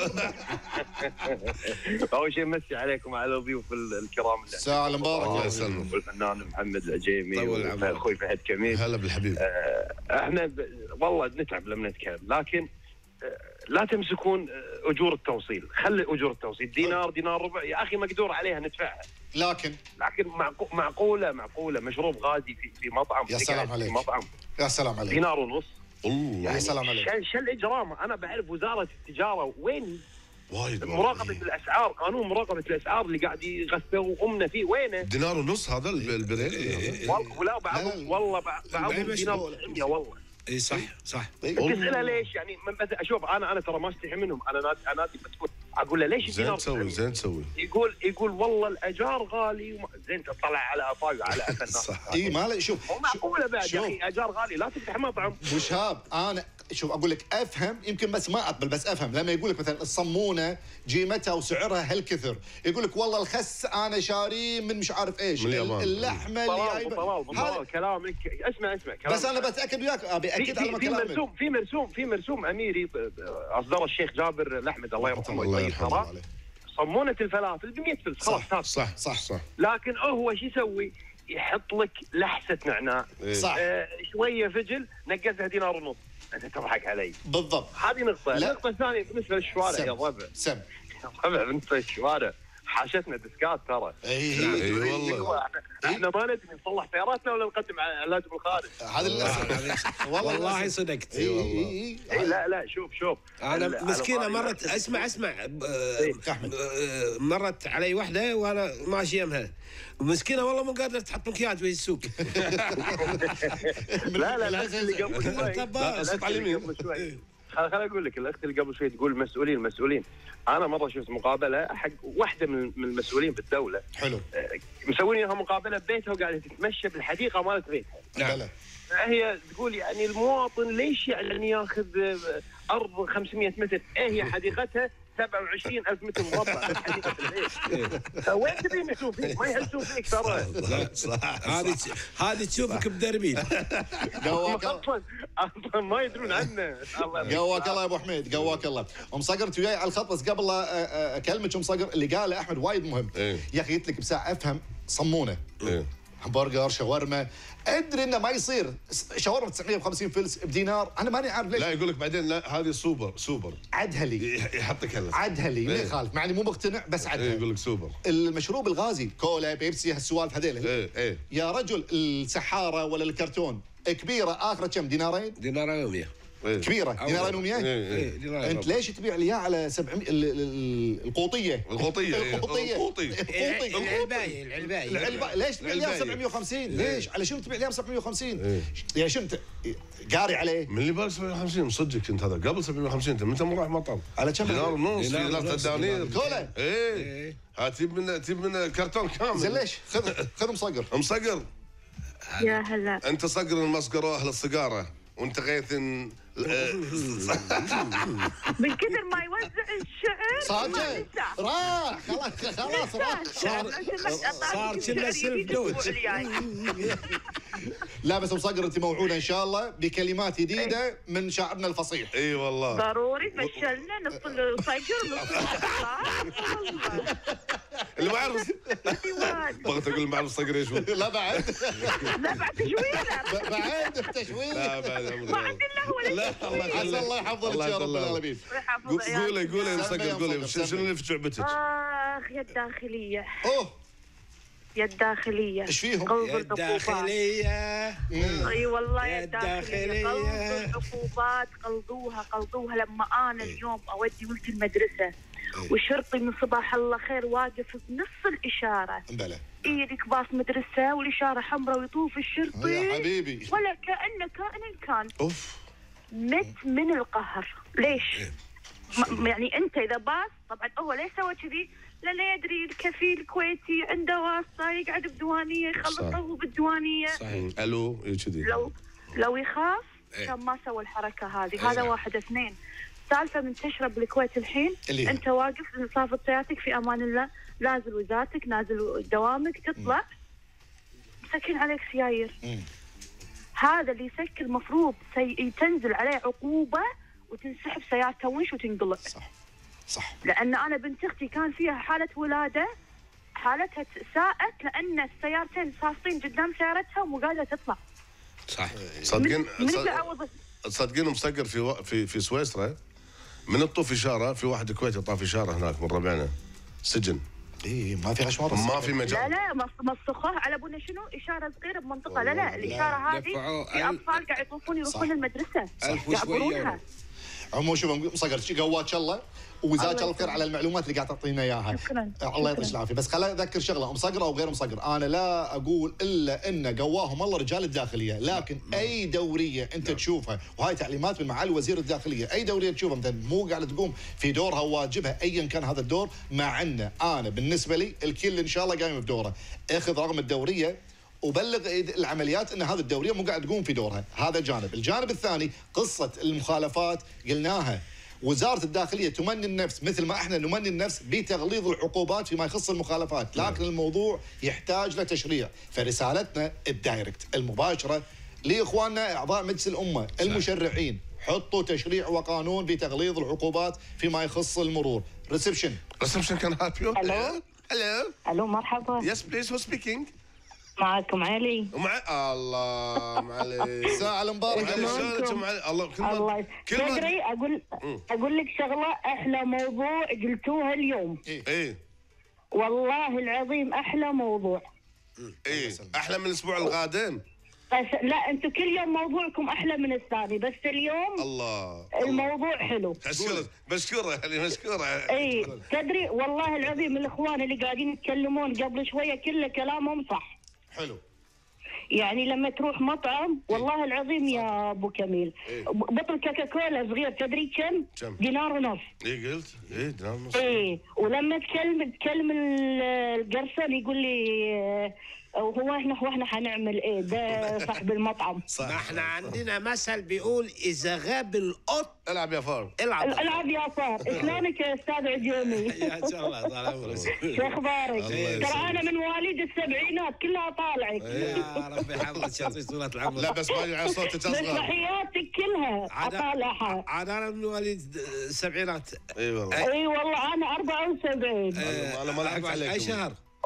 اول شيء مسي عليكم وعلى الضيوف الكرام اللي ساعة المبارك الله يا يسلمك. والفنان محمد العجيمي طول عمرك. واخوي فهد كميل. هلا بالحبيب. آه، احنا ب... والله نتعب لما نتكلم لكن آه، لا تمسكون آه، اجور التوصيل، خلي اجور التوصيل دينار دينار ربع يا اخي مقدور عليها ندفعها، لكن لكن معقو... معقوله معقوله مشروب غازي في في مطعم يا في سلام قاعد في عليك. مطعم يا سلام عليك. دينار ونص. اوه يا سلام عليك. شو شو الاجرام؟ انا بعرف وزاره التجاره وين وايد مراقبه الاسعار، قانون مراقبه الاسعار اللي قاعد يغثوا امنا فيه وينه؟ دينار ونص هذا الب- البريل. والله ولا لا، بعضهم لا. والله بع- بعضهم بعد دينار مشروع. تسعمية والله. اي صح صح تسأله ليش يعني من بس اشوف انا انا ترى ما استحي منهم، انا نادي انا نادي مسؤول اقول له ليش زين الدينار تسوي تسعمية؟ زين تسوي. يقول يقول والله الاجار غالي وما... زين تطلع على افاق على قفا الناس. صح. اي ما له شوف مو معقوله بعد شوف. يا اخي اجار غالي لا تفتح مطعم. ابو شهاب انا شوف اقول لك افهم يمكن بس ما اقبل بس افهم لما يقول لك مثلا الصمونه قيمتها وسعرها هالكثر يقول لك والله الخس انا شاريه من مش عارف ايش من اليابان. اللحمه اللي طلال جايبه طلال طلال هذا كلامك اسمع اسمع كلامك. بس انا بتاكد وياك ابي في, اكد على في, في كلامك. مرسوم في مرسوم في مرسوم اميري اصدره الشيخ جابر الاحمد الله يرحمه الله ويطيب يرحمه ثراه. عليه. صمونه الفلافل ب مية فلس خلاص صح صار. صح صح صح لكن هو شو يسوي؟ يحط لك لحسه نعناع إيه. صح آه شويه فجل نقزها دينار ونص. انت تضحك علي. بالضبط. هذه نقطه. لا. النقطه الثانيه بالنسبه للشوارع سم. يا ربع سم ربع بالنسبه للشوارع حاشتنا ديسكات ترى. اي اي والله. احنا ما ندري نصلح سياراتنا ولا نقدم على علاج بالخارج. هذا للاسف والله للأسف. صدقت. اي اي اي لا لا شوف شوف انا ال- مسكينه على مرت طاري- اسمع اسمع ب- إيه. احمد آه، مرت علي واحده وانا ماشي يمها مسكينه والله مو قادره تحط مكياج وهي السوق. لا لا الاخت اللي قبل شوي طباخ. الأخت اللي قبل شوي خل خل اقول لك الاخت اللي قبل شوي تقول المسؤولين المسؤولين. انا مره شفت مقابله حق واحده من من المسؤولين بالدوله حلو آه، مسوين لها مقابله ببيتها وقاعده تتمشى بالحديقه مالت بيتها. بلى هي تقول يعني المواطن ليش يعني ياخذ آه، ارض خمسمية متر؟ ايه هي حديقتها سبعة وعشرين ألف متر مربع بس حديقه البيت. وين تبين يحسون فيك؟ ما يحسون فيك ترى. صح هذه هذه تشوفك بدربين. قواك اصلا اصلا ما يدرون عنه. الله قواك الله يا ابو حميد قواك الله. ام صقر انت وياي على الخط بس قبل لا أ- أ- اكلمك ام صقر اللي قاله احمد وايد مهم. إيه. يا اخي قلت لك بساعه افهم صمونه إيه. همبرجر شاورما. ادري انه ما يصير شاورما تسعمية وخمسين فلس بدينار، انا ماني عارف ليش. لا يقول لك بعدين لا هذه سوبر سوبر عدها لي يحطك هلا عدها لي ما إيه. يخالف، مع اني مو مقتنع بس عدها. إيه، يقول لك سوبر. المشروب الغازي كولا بيبسي هالسوالف هذيل ايه ايه يا رجل السحاره ولا الكرتون كبيره اخره كم دينارين؟ دينارين ومية إيه. كبيره دينارين ومية. إيه، إيه. دينارين انت ليش تبيع لي إياه على سبعمية ال- ال- ال- القوطيه القوطيه إيه. القوطيه القوطي القوطي العلباية العلباية العلبة ليش تبيع لي إياه العلباية. سبعمية وخمسين؟ ليش؟ على شنو تبيع لي إياه سبعمية وخمسين؟ إيه. يا شنو انت قاري عليه؟ من اللي بالك سبعمية وخمسين صدق كنت هذا قبل سبعمية وخمسين انت متى راح مطعم؟ على كم؟ دينار ونص دينار دينار ونص، دنانير كولا. ايه ها تجيب من تجيب من كرتون كامل. زين ليش؟ خذ خذ مصقر مصقر. يا هلا. انت صقر المصقر اهل الصقاره وانت غيث من كثر ما يوزع الشعر صادق راح خلاص خلاص راح صار صار كنا سيلف دوج. لا بس مصقر انت موعوده ان شاء الله بكلمات جديده من شاعرنا الفصيح. اي والله ضروري فشلنا نص الصقر نص الصقر. اللي ما يعرف بغيت اقول ما يعرف صقر ايش هو. لا بعد لا بعد تجويله بعد تشويه. لا بعد ما عندنا له ولا لا الله عسى يخليك. الله يحفظ لك يا رب العالمين. قولي قولي يا مصقر قولي شنو اللي في جعبتك؟ اخ يا الداخليه اوه يا الداخليه ايش فيهم؟ قلب يا العقوبات. الداخلية اي والله يا يا الداخليه الداخلية. قلب العقوبات قلدوها قلدوها. لما انا اليوم اودي ولدي المدرسه والشرطي من صباح الله خير واقف بنص الاشاره بلى ايدك باص مدرسه والاشاره حمراء ويطوف الشرطي يا حبيبي ولا كانه كائن كان اوف مت من القهر. ليش؟ م- يعني انت اذا باص طبعا هو ليش سوى كذي؟ لانه يدري الكفيل الكويتي عنده واسطه يقعد بديوانيه يخلصه هو بالديوانيه. صحيح. الو اي كذي لو لو يخاف إيه. كان ما سوى الحركه هذه. إيه. هذا واحد اثنين. سالفه منتشره بالكويت الحين اللي هي؟ انت واقف صافة سيارتك في امان الله نازل وزارتك نازل دوامك تطلع مسكين عليك سيايير. هذا اللي يسكر المفروض سي... تنزل عليه عقوبه وتنسحب سيارته ونش وتنقلع. صح صح. لان انا بنت اختي كان فيها حاله ولاده حالتها ساءت لان السيارتين صافين قدام سيارتها ومو قادره تطلع. صح. صدقين من اللي عوض صدقين مصقر في و... في في سويسرا من الطوف اشاره في واحد كويتي طاف اشاره هناك من ربعنا سجن. اي ما في غشمره ما في لا مجال. لا مص- مصخوه على بنا شنو اشاره صغيره بمنطقه. لا لا الاشاره هذه دفعوا في اطفال قاعد يطوفون يروحون المدرسه ألف وشوية يعبرونها. عمو شوف مصقر قوات الله وجزاك الله خير على المعلومات اللي قاعد تعطينا اياها. شكراً. الله يعطيك العافيه. بس خليني اذكر شغله مصقر او غير مصقر انا لا اقول الا ان قواهم الله رجال الداخليه لكن اي دوريه انت تشوفها وهاي تعليمات من معالي وزير الداخليه اي دوريه تشوفها مثلا مو قاعده تقوم في دورها وواجبها ايا كان هذا الدور مع انه انا بالنسبه لي الكل ان شاء الله قايم بدوره اخذ رقم الدوريه وبلغ العمليات ان هذه الدوريه مو قاعد تقوم في دورها. هذا جانب. الجانب الثاني قصه المخالفات قلناها وزارة الداخلية تمني النفس مثل ما احنا نمني النفس بتغليظ العقوبات فيما يخص المخالفات، لكن الموضوع يحتاج لتشريع، فرسالتنا الدايركت المباشرة لاخواننا اعضاء مجلس الامة المشرعين، حطوا تشريع وقانون بتغليظ العقوبات فيما يخص المرور. ريسبشن ريسبشن كان هيلب يو. الو الو الو مرحبا يس بليز هو سبيكينج. معكم علي. ومع الله معليش ساعة المباركة معليش شلونك معليش الله كل ما الله كل ما تدري اقول اقول لك شغله احلى موضوع قلتوها اليوم ايه والله العظيم احلى موضوع. ايه احلى من الاسبوع القادم. بس لا انتم كل يوم موضوعكم احلى من الثاني بس اليوم الله الموضوع حلو. بشكره بشكره يعني مشكوره. اي تدري والله العظيم الاخوان اللي قاعدين يتكلمون قبل شويه كله كلامهم صح. حلو. يعني لما تروح مطعم والله العظيم يا ابو كميل إيه؟ بطل كوكاكولا صغير تدري كم؟ كم؟ دينار ونص. ايه قلت ايه دينار ونص. ايه ولما تكلم تكلم ال- القرصان يقول لي آه، وهو احنا هو احنا حنعمل ايه ده صاحب المطعم. ما احنا عندنا مثل بيقول اذا غاب القط العب يا فار. العب. العب يا صار. شلونك يا استاذ عجومي؟ يا شاء الله طال عمرك. شو اخبارك؟ الله يسلمك. ترى انا من مواليد السبعينات كلها طالعك. يا ربي يحفظك يعطيك طولة العمر. لا بس ما على صوتك اصغر. مسرحياتك كلها عاد- اطالعها. عاد انا من مواليد السبعينات. اي والله اي والله انا أربعة وسبعين. انا ما لحقت عليك. اي شهر؟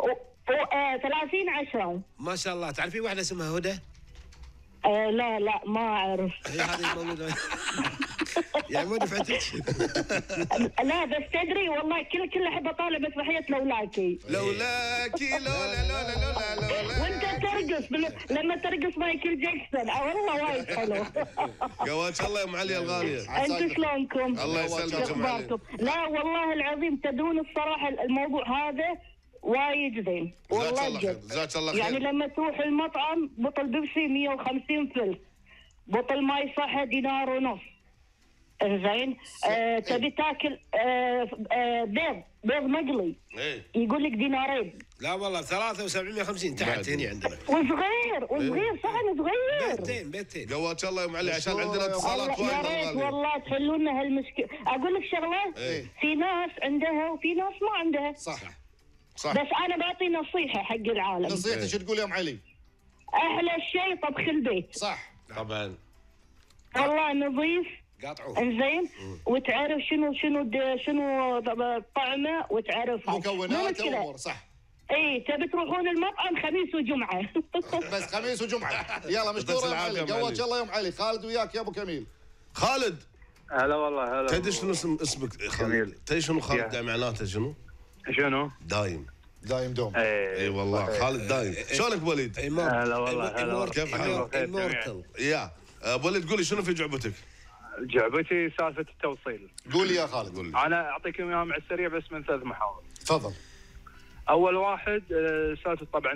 ثلاثين عشرة. ما شاء الله. تعرفين واحده اسمها هدى؟ آه لا لا ما اعرف. هي هذه موجوده يعني مو دفعتك؟ لا بس تدري والله كل كل احب اطالع مسرحيه لولاكي. لولاكي لولا لولا لولا لولا وانت ترقص بل... لما ترقص مايكل جاكسون آه والله وايد حلو. قواك الله يا ام علي الغاليه. انتم شلونكم؟ الله يسلمك يا ام علي. لا والله العظيم تدرون الصراحه الموضوع هذا وايد زين والله بجد. جزاك الله خير. يعني لما تروح المطعم بطل بيبسي مية وخمسين فلس، بطل ماي صحة دينار ونص. زين آه تبي تاكل آه آه بيض بيض مقلي ايه يقول لك دينارين. لا والله ثلاثة وسبعمية وخمسين تحت هنا عندنا. وصغير وصغير صحن صغير. بيتين بيتين. قواك الله يا ام علي عشان عندنا اتصالات يا ريت والله تحلوا لنا هالمشكله. اقول لك شغله ايه. في ناس عندها وفي ناس ما عندها. صح صح. بس انا بعطي نصيحه حق العالم. نصيحتك شو تقول يا ام علي؟ احلى شيء طبخ البيت. صح طبعا والله نظيف قاطعوه. انزين وتعرف شنو شنو شنو طعمه وتعرف مكونات امور. صح. اي تبي تروحون المطعم خميس وجمعه. بس خميس وجمعه. يلا مشكور يا ام علي. قواك الله يا ام علي. خالد وياك يا ابو كميل. خالد هلا والله هلا. تدري شنو اسم اسمك خالد؟ تدري شنو خالد دائم معناته شنو؟ شنو؟ دايم. دايم دوم. اي والله خالد دايم. شلونك ابو وليد؟ هلا والله هلا. كيف حالك؟ امورتل. يا ابو وليد قولي شنو في جعبتك؟ جعبتي سالفه التوصيل. قول يا خالد. قول انا اعطيكم اياهم على السريع بس من ثلاث محاور. تفضل. اول واحد سالفه طبعا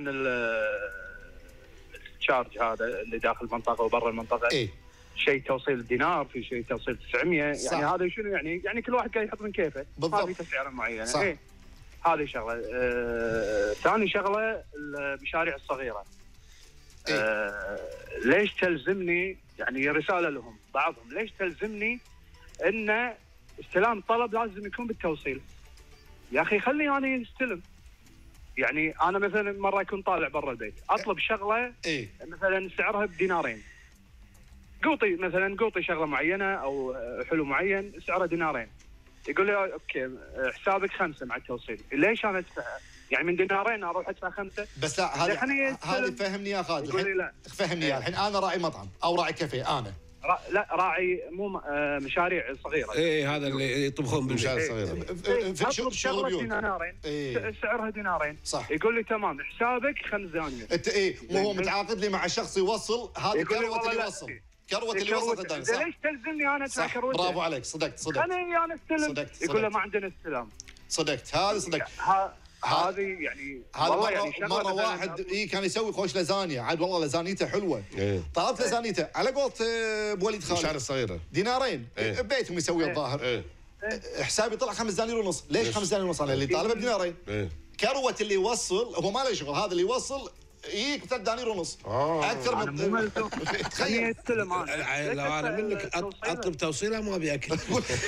التشارج هذا اللي داخل المنطقه وبرا المنطقه. ايه. شيء توصيل الدينار، في شيء توصيل تسعمية. صح. يعني هذا شنو يعني؟ يعني كل واحد قاعد يحط من كيفه. بالضبط. ما في تسعيره معينه. صح. إيه. هذه شغله. آه، ثاني شغله المشاريع الصغيره. إيه؟ آه، ليش تلزمني يعني رساله لهم بعضهم ليش تلزمني ان استلام طلب لازم يكون بالتوصيل؟ يا اخي خلي انا استلم. يعني انا مثلا مره اكون طالع برا البيت اطلب شغله ايه مثلا سعرها بدينارين. قوطي مثلا قوطي شغله معينه او حلو معين سعره دينارين. يقول لي اوكي حسابك خمسه مع التوصيل. ليش انا ادفع؟ يعني من دينارين اروح ادفع خمسه. بس لا هذه هذه فهمني يا خالد. يقول لي لا فهمني يا الحين انا راعي مطعم او راعي كافيه انا. را... لا راعي مو آه مشاريع صغيره. ايه هذا اللي يطبخون بالمشاريع الصغيره. في شغل شغل بيوت. دينارين. إيه؟ سعرها دينارين. صح. يقول لي تمام حسابك خمس دنانير. انت ايه وهو متعاقد لي مع الشخص يوصل هذه كروه اللي يوصل. كروه اللي وصلت الدنيا. صح. ليش تلزمني انا ادفع كروه؟ برافو عليك صدقت صدقت. انا انا استلم. صدقت. يقول له ما عندنا استلام. صدقت هذا صدقت. هذه يعني هذا مرة, يعني مرة واحد اي كان يسوي خوش لازانيا عاد والله لازانيته حلوه. إيه. طلبت لازانيته على قولة ابو وليد خالد المشاريع الصغيره دينارين. إيه. ببيتهم يسوي الظاهر. إيه. حسابي طلع خمس دنانير ونص. ليش خمس دنانير ونص؟ انا اللي طالبه بدينارين. إيه. كروه اللي يوصل هو ما له شغل. هذا اللي يوصل يجيك ثلاث دنانير ونص. آه. اكثر من تخيل استلم انا. لو انا منك اطلب توصيله ما ابي اكل.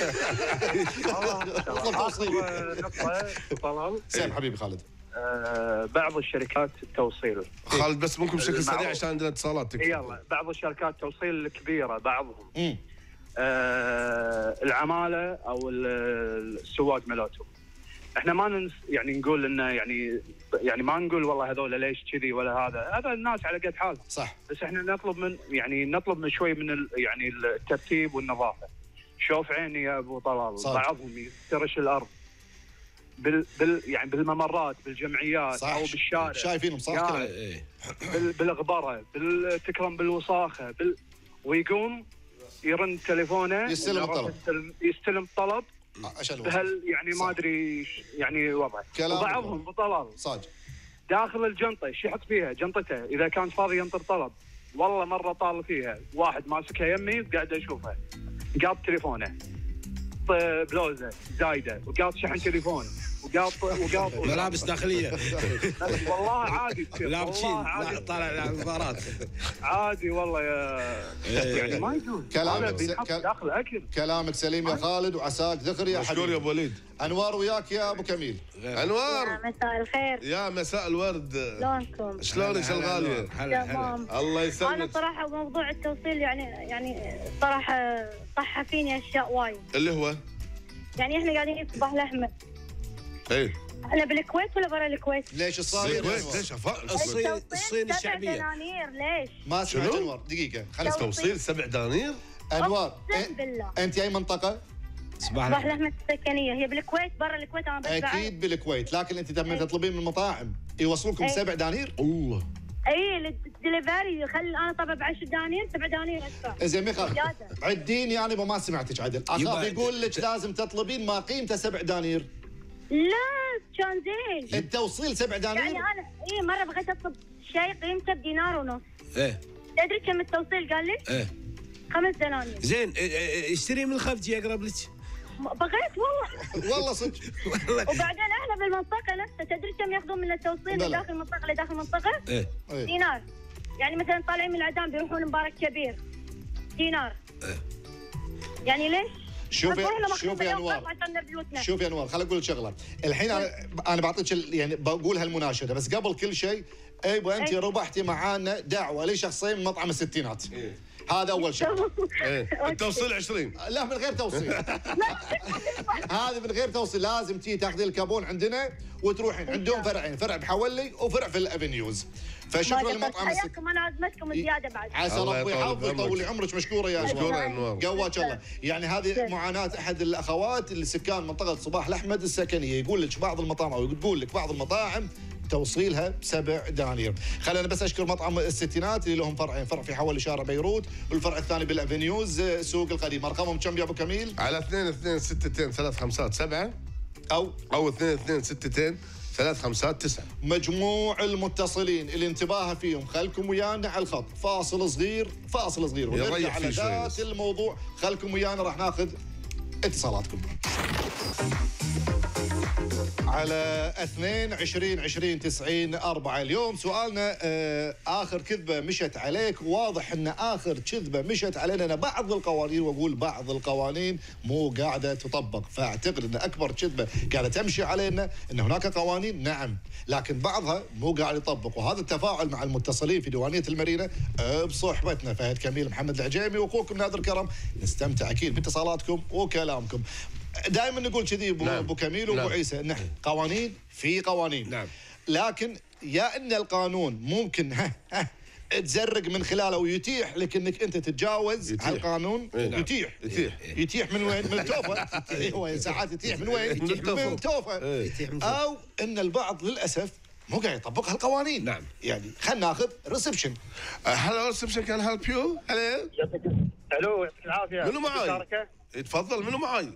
اطلب توصيل. نقطه طلال. سام حبيبي خالد. آه بعض الشركات التوصيل. خالد بس ممكن بشكل سريع عشان عندنا اتصالات. يلا بعض الشركات التوصيل الكبيره بعضهم امم آه العماله او السواق مالتهم احنا ما ننس يعني نقول انه يعني يعني ما نقول والله هذول ليش كذي ولا هذا هذا الناس على قد حالهم. صح. بس احنا نطلب من يعني نطلب من شوي من ال يعني الترتيب والنظافه. شوف عيني يا ابو طلال صح. بعضهم يفترش الارض بال, بال يعني بالممرات بالجمعيات صح. او بالشارع شايفينهم صح يعني إيه. بال بالغبره بالتكرم بالوساخه بال ويقوم يرن تليفونه يستلم الطلب يستلم, يستلم طلب بهال يعني ما ادري يعني وضعه. وبعضهم بطلال صاج داخل الجنطه ايش يحط فيها جنطته اذا كان فاضي ينطر طلب. والله مره طال فيها واحد ماسكها يمي وقاعد اشوفها قاط تليفونه بلوزه زايده وقاط شحن تليفون وقاط وقاط ملابس داخليه. والله عادي لابسين طالع المباراه عادي والله يا يعني ما يجوز. كلامك داخل اكل. كلامك سليم يا خالد وعساك ذخر يا حبيبي. مشكور يا ابو وليد. انوار وياك يا ابو كميل. انوار مساء الخير. يا مساء الورد. شلونكم؟ شلونك الغاليه؟ تمام. الله يسلمك. انا صراحه موضوع التوصيل يعني يعني صراحه صح فيني اشياء وايد. اللي هو يعني احنا قاعدين في صباح الاحمد. ايه انا بالكويت ولا برا الكويت؟ ليش الصاير؟ الكويت ليش الصين الصين سبع الشعبيه. دنانير ليش؟ ما سمعت شنو؟ انوار، دقيقه خلينا نسمع. توصيل سبع دنانير. انوار اقسم بالله. انت اي منطقه؟ صباح صباح الخير. الاحمد السكنيه، هي بالكويت برا الكويت انا بدفع. اكيد بالكويت، لكن انت لما إيه. تطلبين من المطاعم يوصلوكم إيه. سبع دنانير؟ الله. اي الدليفري خلي انا طبع ب عشر دنانير سبع دنانير ادفع. زين ميخا زيادة. عديني انا ما سمعتك عدل، اخاف يبا- يقول لك لازم تطلبين ما قيمته سبع دنانير. لا كان زين. التوصيل سبع دنانير؟ يعني انا اي مره بغيت اطلب شيء قيمته بدينار ونص. ايه تدري كم التوصيل قال لي؟ ايه خمس دنانير. زين إيه، إيه، اشتري من الخفجي اقرب لك. بغيت والله. والله صدق. وبعدين احنا بالمنطقه نفسها تدري كم ياخذون من التوصيل بلى. من داخل المنطقه لداخل المنطقه؟ ايه إيه. دينار. يعني مثلا طالعين من العدام بيروحون مبارك كبير دينار. إيه. يعني ليش؟ شوفي بنروح لمخزن شوفي بيوم انوار، طاف عشان نبلوتنا. شوفي انوار، خليني اقول لك شغله. الحين انا انا بعطيك ال- يعني بقول هالمناشده، بس قبل كل شيء ايوه انت أي. ربحتي معانا دعوه لشخصين من مطعم الستينات. هذا اول شيء. ايه التوصيل عشرين. لا من غير توصيل. هذه من غير توصيل، لازم تيجي تاخذين الكابون عندنا وتروحين. عندهم فرعين، فرع بحولي وفرع في الافنيوز. فشكرا لمطعم الست. حياكم انا عزمتكم زياده بعد. عسى الله ربي يطول يحفظك بعمرك. ويطول لي عمرك. مشكوره يا مشكورة انوار. يا انوار. قواك الله. يعني هذه معاناه احد الاخوات اللي سكان منطقه صباح الاحمد السكنيه، يقول لك بعض المطاعم او تقول لك بعض المطاعم توصيلها بسبع دنانير. خلينا بس اشكر مطعم الستينات اللي لهم فرعين، فرع في حول شارع بيروت والفرع الثاني بالافنيوز سوق القديم. ارقامهم كم يا ابو كميل؟ على اثنين اثنين ستتين ثلاث خمسات سبعة او او اثنين اثنين ستتين ثلاث خمسات تسعة. مجموع المتصلين اللي انتباه فيهم خلكم ويانا على الخط. فاصل صغير فاصل صغير ونرجع يريح على فيه شوي ذات بس. الموضوع. خلكم ويانا راح ناخذ اتصالاتكم على اثنين عشرين عشرين تسعين أربعة. اليوم سؤالنا آه آخر كذبة مشت عليك. واضح أن آخر كذبة مشت علينا أن بعض القوانين، وأقول بعض القوانين مو قاعدة تطبق. فأعتقد أن أكبر كذبة قاعدة تمشي علينا أن هناك قوانين نعم، لكن بعضها مو قاعد يطبق. وهذا التفاعل مع المتصلين في ديوانية المارينا آه بصحبتنا فهد كميل، محمد العجيمي، وأخوكم نادر كرم. نستمتع أكيد باتصالاتكم وكلامكم. دائما نقول كذي ابو نعم. ابو كميل وابو نعم. عيسى، نحن قوانين في قوانين. نعم. لكن يا ان القانون ممكن ها ها تزرق من خلاله ويتيح لك انك انت تتجاوز يتيح. على القانون. إيه نعم. يتيح يتيح. يتيح من وين؟ من التوفه. هو ساعات يتيح من وين؟ من التوفة. من التوفه. إيه. او ان البعض للاسف مو قاعد يطبق هالقوانين. نعم. يعني خلينا ناخذ ريسبشن. هلا ريسبشن كان هيلب يو. هلا الو يعطيك العافيه. منو معاي؟ مشاركة؟ تفضل منو معاي؟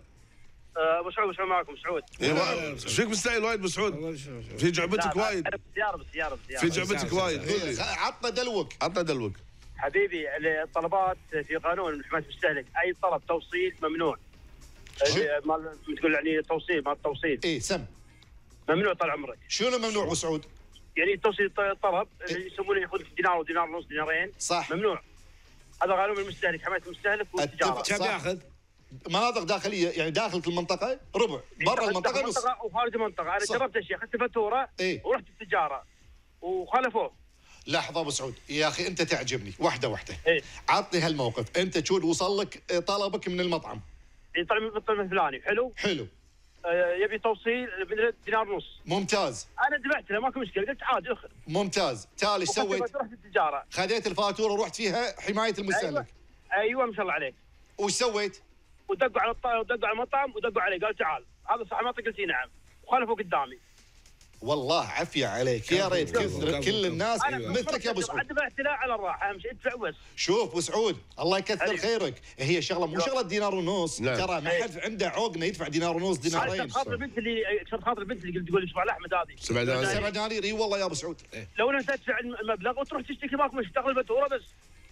آه، ابو سعود سعود معكم سعود. ايوه ايش فيك مستعجل وايد ابو سعود؟ في جعبتك لا، وايد. أنا بالسياره بالسياره بالسياره. في جعبتك وايد قول إيه، لي. عطنا دلوك. عطنا دلوك. حبيبي الطلبات في قانون حمايه المستهلك اي طلب توصيل ممنوع. اللي مال تقول يعني توصيل مال التوصيل ايه سم. ممنوع طال عمرك. شنو ممنوع ابو سعود؟ يعني توصيل الطلب اللي يسمونه ياخذ دينار ودينار ونص دينارين صح. ممنوع. هذا قانون المستهلك حمايه المستهلك والتجاره. أتفق. كم صح. ياخذ؟ مناطق داخليه يعني داخل المنطقه ربع، برا المنطقه نص. منطقه وخارج المنطقه. انا صح. جربت اشياء اخذت فاتوره إيه؟ ورحت التجاره وخالفوه. لحظه ابو سعود يا اخي انت تعجبني واحده واحده. إيه؟ عطني هالموقف. انت شو وصل لك طلبك من المطعم؟ يطلع من الطلب الفلاني حلو. حلو آه، يبي توصيل دينار ونص. ممتاز انا دفعت له ماكو مشكله قلت عادي اخذ. ممتاز. تالي ايش سويت؟ رحت التجاره. خذيت الفاتوره ورحت فيها حمايه المستهلك. ايوه ايوه ما شاء الله عليك. وش سويت؟ ودقوا على الط... ودقوا على المطعم ودقوا عليه قال تعال هذا صح ما قلت نعم وخالفوا قدامي. والله عافيه عليك يا ريت كثر كل الناس مثلك يا ابو سعود. دفعت له على الراحه اهم شيء ادفع بس. شوف ابو سعود الله يكثر حبيبي. خيرك، هي شغله مو شغله دينار ونص. نعم. ترى ما حد عنده عقنه يدفع دينار ونص دينارين. كسر خاطر البنت اللي كسر خاطر البنت اللي قلت تقول لي اسمع احمد هذه سبع دنانير. سبع دنانير اي والله يا ابو سعود. لو انت تدفع المبلغ وتروح تشتكي ماكو مش تاخذ الفاتوره بس.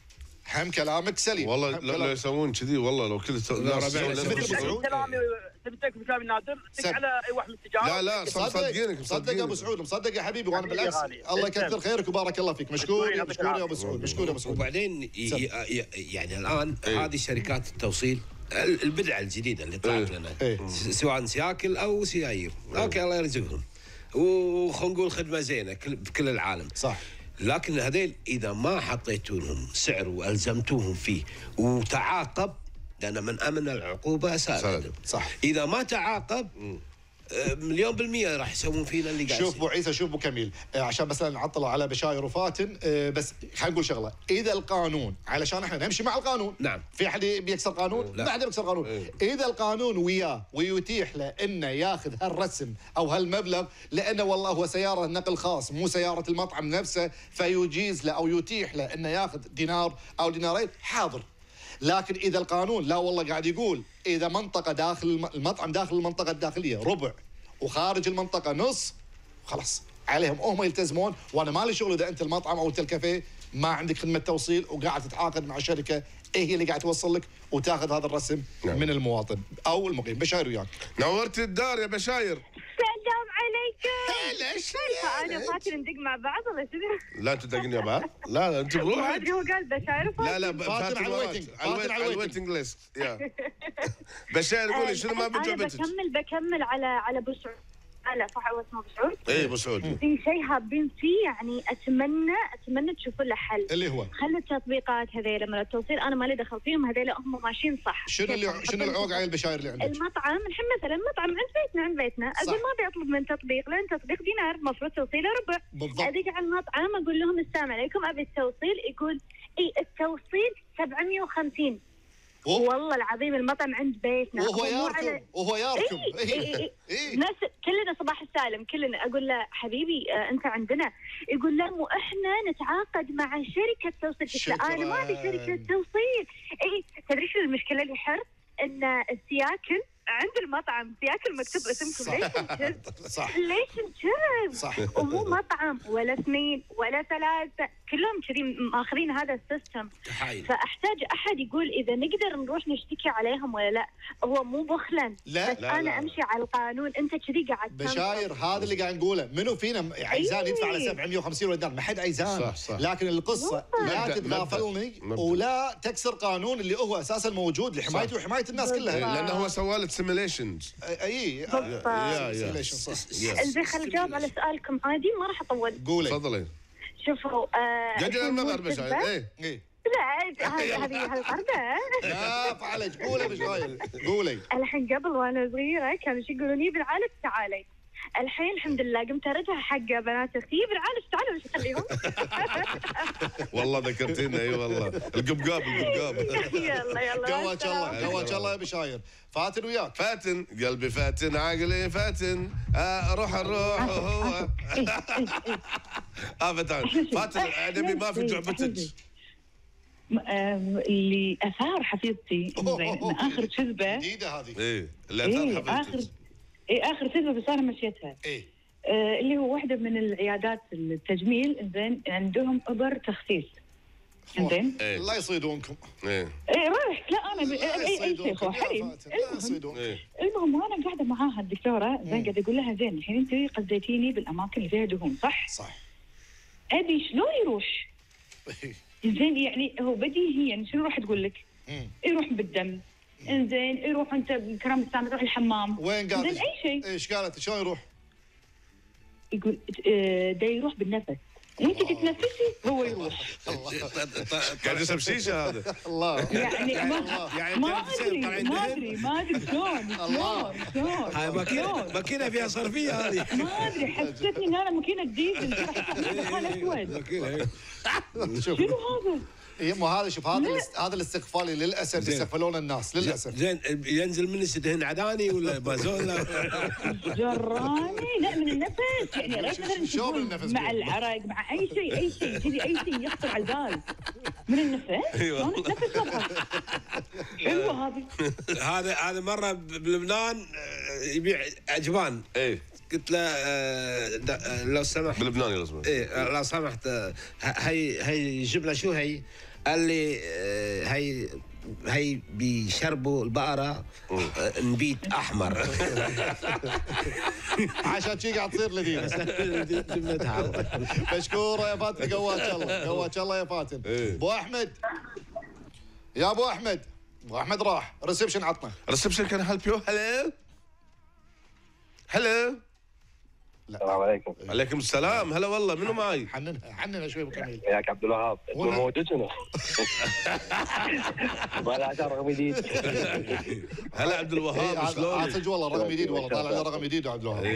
هم كلامك سليم. والله هم لا, لا كلامك. يسوون كذي والله لو كل الناس ربعنا يسوون سبع نفس دنانير. الشيء. كلامي تبي تاكل كلام نادر سب. تك على اي واحد من التجاره. لا لا صدق مصدقينك صدق يا ابو سعود مصدق يا حبيبي. وانا حبيبي بالعكس غالي. الله يكثر تسلم. خيرك وبارك الله فيك. مشكور مشكورين، يعطيك مشكور يا ابو العافية. سعود مشكور يا ابو سعود. وبعدين ي- ي- يعني الان إيه. هذه شركات التوصيل ال- البدعه الجديده اللي طلعت إيه. لنا إيه. س- سواء سياكل او سيايير. اوكي الله يرزقهم وخلينا نقول خدمه زينه كل- بكل العالم. صح. لكن هذيل اذا ما حطيتوا لهم سعر والزمتوهم فيه وتعاقب، لان من امن العقوبه سالم. صح. اذا ما تعاقب آه، مليون بالمية راح يسوون فينا اللي قاعد شوف يصير. ابو عيسى، شوف ابو كميل، آه، عشان بس لا نعطله على بشاير وفاتن، آه، بس خلينا نقول شغله، اذا القانون علشان احنا نمشي مع القانون، نعم، في احد بيكسر قانون؟ لا. ما حد بيكسر قانون. إيه. اذا القانون وياه ويتيح له انه ياخذ هالرسم او هالمبلغ، لانه والله هو سياره نقل خاص مو سياره المطعم نفسه، فيجيز له او يتيح له انه ياخذ دينار او دينارين، حاضر. لكن اذا القانون لا والله قاعد يقول اذا منطقه داخل الم- المطعم داخل المنطقه الداخليه ربع وخارج المنطقه نص، خلاص عليهم هم يلتزمون، وانا مالي شغل اذا انت المطعم او انت الكافيه ما عندك خدمه توصيل وقاعد تتعاقد مع شركه ايه هي اللي قاعد توصل لك وتاخذ هذا الرسم نعم. من المواطن او المقيم. بشاير وياك. نورتي الدار يا بشاير. سلام عليكم. هلا كيف انا وفاتن ندق مع بعض ولا شنو؟ لا انت تدقني يا بعض؟ لا لا انت ما بروحك. ادري هو قال بشاير وفاتن. لا لا ب- فاتن فاتن على وراك. الويتنج. على فاتن الويت- على على الويتنج. الويتنج ليست. يا بشاير قولي شنو ما من انا جعبتك؟ بكمل بكمل على على ابو سعود. لا صح هو اسمه ابو سعود. ايه ابو سعود. في شيء هابين فيه، يعني اتمنى اتمنى تشوفوا له حل. اللي هو خلوا التطبيقات هذيلا من التوصيل، انا مالي دخل فيهم، هذيلا هم ماشيين صح. شنو اللي شنو العوق على البشاير اللي عندك؟ المطعم نحن مثلا مطعم عند بيتنا عند بيتنا صح. اقول ما ابي اطلب من تطبيق، لان تطبيق دينار المفروض توصيله ربع. بالضبط. ادق على المطعم اقول لهم السلام عليكم ابي التوصيل، يقول اي التوصيل سبعمية وخمسين. أوه. والله العظيم المطعم عند بيتنا وهو مو على- ياركم وهو ياركم. إيه إيه إيه. إيه. ناس كلنا صباح السالم كلنا، اقول له حبيبي آه انت عندنا، يقول لا مو احنا نتعاقد مع شركه توصيل. قلت له انا ما ابي شركه توصيل. اي تدري شو المشكله اللي حر؟ ان السياكل عند المطعم سياكل مكتوب اسمكم، ليش نشر؟ صح ليش نشر؟ صح. ومو مطعم ولا اثنين ولا ثلاثه، كلهم كذي ماخذين هذا السيستم. تحايل. فاحتاج احد يقول اذا نقدر نروح نشتكي عليهم ولا لا. هو مو بخلا، لا، بس لا، انا لا. امشي على القانون، انت كذي قاعد تنصب. بشاير هذا اللي قاعد نقوله، منو فينا عايزان أيه. يدفع على سبعمية وخمسين ولا دينار؟ ما حد عايزان. صح، صح. لكن القصه لا مبدأ- تتغافلني مبدأ. ولا تكسر قانون اللي هو اساسا موجود لحمايتي صح. وحمايه الناس بالضبط. كلها. لانه هو سوالف سيميليشنز. اي بالضبط. يا يا البي خل اجاوب على سؤالكم عادي، ما راح اطول. قولي. تفضلي. شوفوا آه قد الحين المغرب مو بشاير. الكذبة. ايه ايه لا هذه هذه هالقرده. لا فعلج. قولي بشاير قولي. الحين قبل وانا صغيره كانوا شو يقولون لي بالعالج تعالي. الحين الحمد لله قمت اردها حق بنات اختي بالعالج تعالوا وش اخليهم. والله ذكرتينا اي والله القبقاب القبقاب. يلا يلا قواك الله قواك الله يا بشاير. فاتن وياك. فاتن قلبي فاتن عقلي فاتن آه روح الروح وهو اه فتان فاتن نبي ما في جعبتك. اللي اثار حفيظتي زين من اخر كذبه جديده هذه. ايه اللي إيه اثار اخر حفيظتك. اي اخر كذبه بس انا مشيتها. ايه آه اللي هو واحده من العيادات التجميل زين عندهم ابر تخسيس زين. إيه. لا يصيدونكم. ايه اي رحت لا انا ب- لا اي اي شيخ يصيدونكم يا حريم. فاتن، لا المهم يصيدونكم. ايه المهم وانا قاعده معاها الدكتوره زين قاعده اقول لها زين الحين انت قزيتيني بالاماكن اللي فيها دهون صح؟ صح. ابي شلون يروح؟ زين يعني هو بديهيا يعني شنو راح تقول لك؟ مم. يروح بالدم انزين يروح انت بكرام السامة تروح الحمام وين قالت؟ زين اي شيء ايش قالت؟ شلون يروح؟ يقول آه، دا يروح بالنفس انت تتنفسي هو يروح. قاعد يشرب شيشه هذا. الله. يعني ما يعني ما أنت ادري طالعين ما دهن؟ ادري ما ادري شلون شلون شلون هاي ماكينه ماكينه فيها صرفيه هذه. ما ادري حسيتني ان انا ماكينه ديزل دخان اسود. ماكينه. شوف شنو هذا؟ إيه، مو هذا شوف هذا الاست- هذا الاستغفال اللي للاسف زين. يستغفلون الناس للاسف. زين ينزل من دهن عداني ولا بازولا؟ جراني لا من النفس يعني غير مثلا شو من تقول النفس مع بيه؟ العرق مع اي شيء اي شيء كذي اي شيء يخطر على البال من النفس شلون تنفس لها؟ حلوه هذه. هذا هذا مره بلبنان آه، يبيع اجبان. ايه قلت له آه، د- آه، لو سمحت باللبناني لازم. ايه آه، لو سمحت آه، هي هي جبنا شو هي؟ قال لي آه، هي هي بيشربوا البقره آه، نبيت احمر. عشان شي قاعد تصير لذيذ. مشكوره يا فاتن قواك الله قواك الله يا فاتن. إيه. ابو احمد يا ابو احمد ابو احمد راح ريسبشن عطنا. ريسبشن كان هيلب يو. هلو هلو السلام عليكم. عليكم السلام، هلا والله، منو معي؟ حننها حننها شوي ابو كميل. وياك عبد الوهاب، انت والله. موجود شنو؟ ولا عشان رقم جديد. هلا عبد الوهاب، شلونك؟ صدق والله رقم جديد، والله طالع له رقم جديد عبد الوهاب.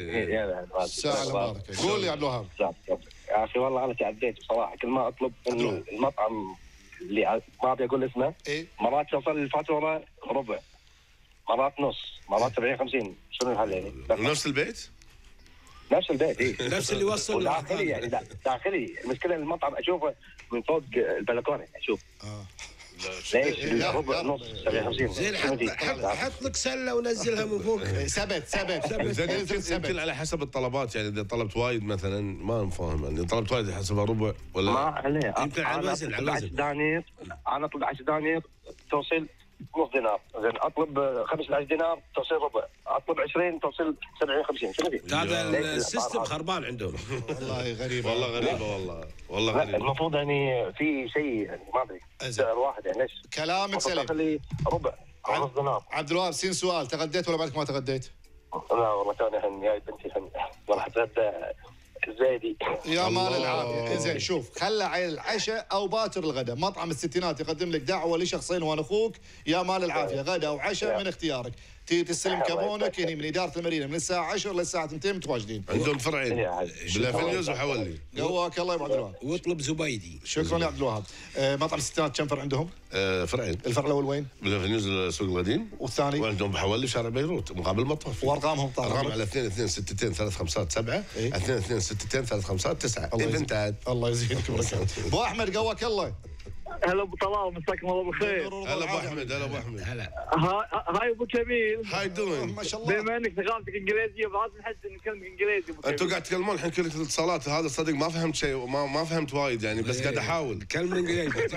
الساعة المباركة. قول لي عبد الوهاب. يا اخي والله انا تعديت بصراحه، كل ما اطلب من المطعم اللي ما ابي اقول اسمه، إيه؟ مرات توصل الفاتوره ربع، مرات نص، مرات سبعين خمسين، شنو الحل يعني؟ نفس البيت؟ نفس البيت اي نفس اللي وصل داخلي يعني دا- داخلي. المشكله المطعم اشوفه من فوق البلكونه اشوف. اه ليش؟ ربع نص سبعين خمسين. زين حط حط حط لك سله ونزلها من فوق. ثبت ثبت زين يمكن يمكن على حسب الطلبات، يعني اذا طلبت وايد مثلا ما فاهم، يعني طلبت وايد يحسبها ربع ولا ما عليه. يمكن على أنا الوزن، على أطلب الوزن. عشرة دنانير، انا اطلب عشرة دنانير توصيل نص دينار، زين اطلب خمسة عشر دينار توصيل ربع، اطلب عشرين توصيل سبعين خمسين، شنو في؟ هذا ليش السيستم الأسعار خربان عندهم. والله غريبة. والله غريبه، والله والله لا غريبه. المفروض يعني في شيء يعني ما ادري سعر واحد يعني ليش؟ كلامك سليم. خلي ربع أو نص دينار. عبد الوهاب سين سؤال، تغديت ولا بعدك ما تغديت؟ لا والله توني هن جاي بنتي هن راح اتغدى الزايدي. يا مال العافيه. زين شوف، خلى على العشاء او باكر الغداء، مطعم الستينات يقدم لك دعوه لشخصين وانا اخوك، يا مال العافيه، غداء او عشاء من اختيارك، تيجي تستلم كابونك هنا من اداره المدينه من الساعه عشرة للساعه اثنتين متواجدين. عندهم فرعين، بلافنيوز وحولي. قواك الله يا ابو عبد الوهاب. واطلب زبيدي. شكرا يا عبد الوهاب. آه، مطعم الستينات كم فرع عندهم؟ آه، فرعين. الفرع الاول وين؟ بلافنيوز السوق القديم، والثاني؟ وعندهم بحولي شارع بيروت مقابل مطرف. وارقامهم طبعا. ارقام على اثنين اثنين ستتين ثلاث خمسات سبعة، اثنين اثنين ستتين ثلاث خمسات تسعة. ايفنتات. الله يزيدك بركات. ابو احمد قواك الله. هلا ابو طلال، مساكم الله بالخير. هلا ابو احمد، هلا ابو احمد. هلا. هاي ابو كميل. هاي دوين. ما شاء الله. بما انك ثقافتك انجليزيه لازم نحس نتكلم انجليزي. انتوا قاعد تتكلمون الحين كل الاتصالات، هذا صدق ما فهمت شيء وما ما فهمت وايد يعني، بس قاعد احاول. كلمه انجليزي.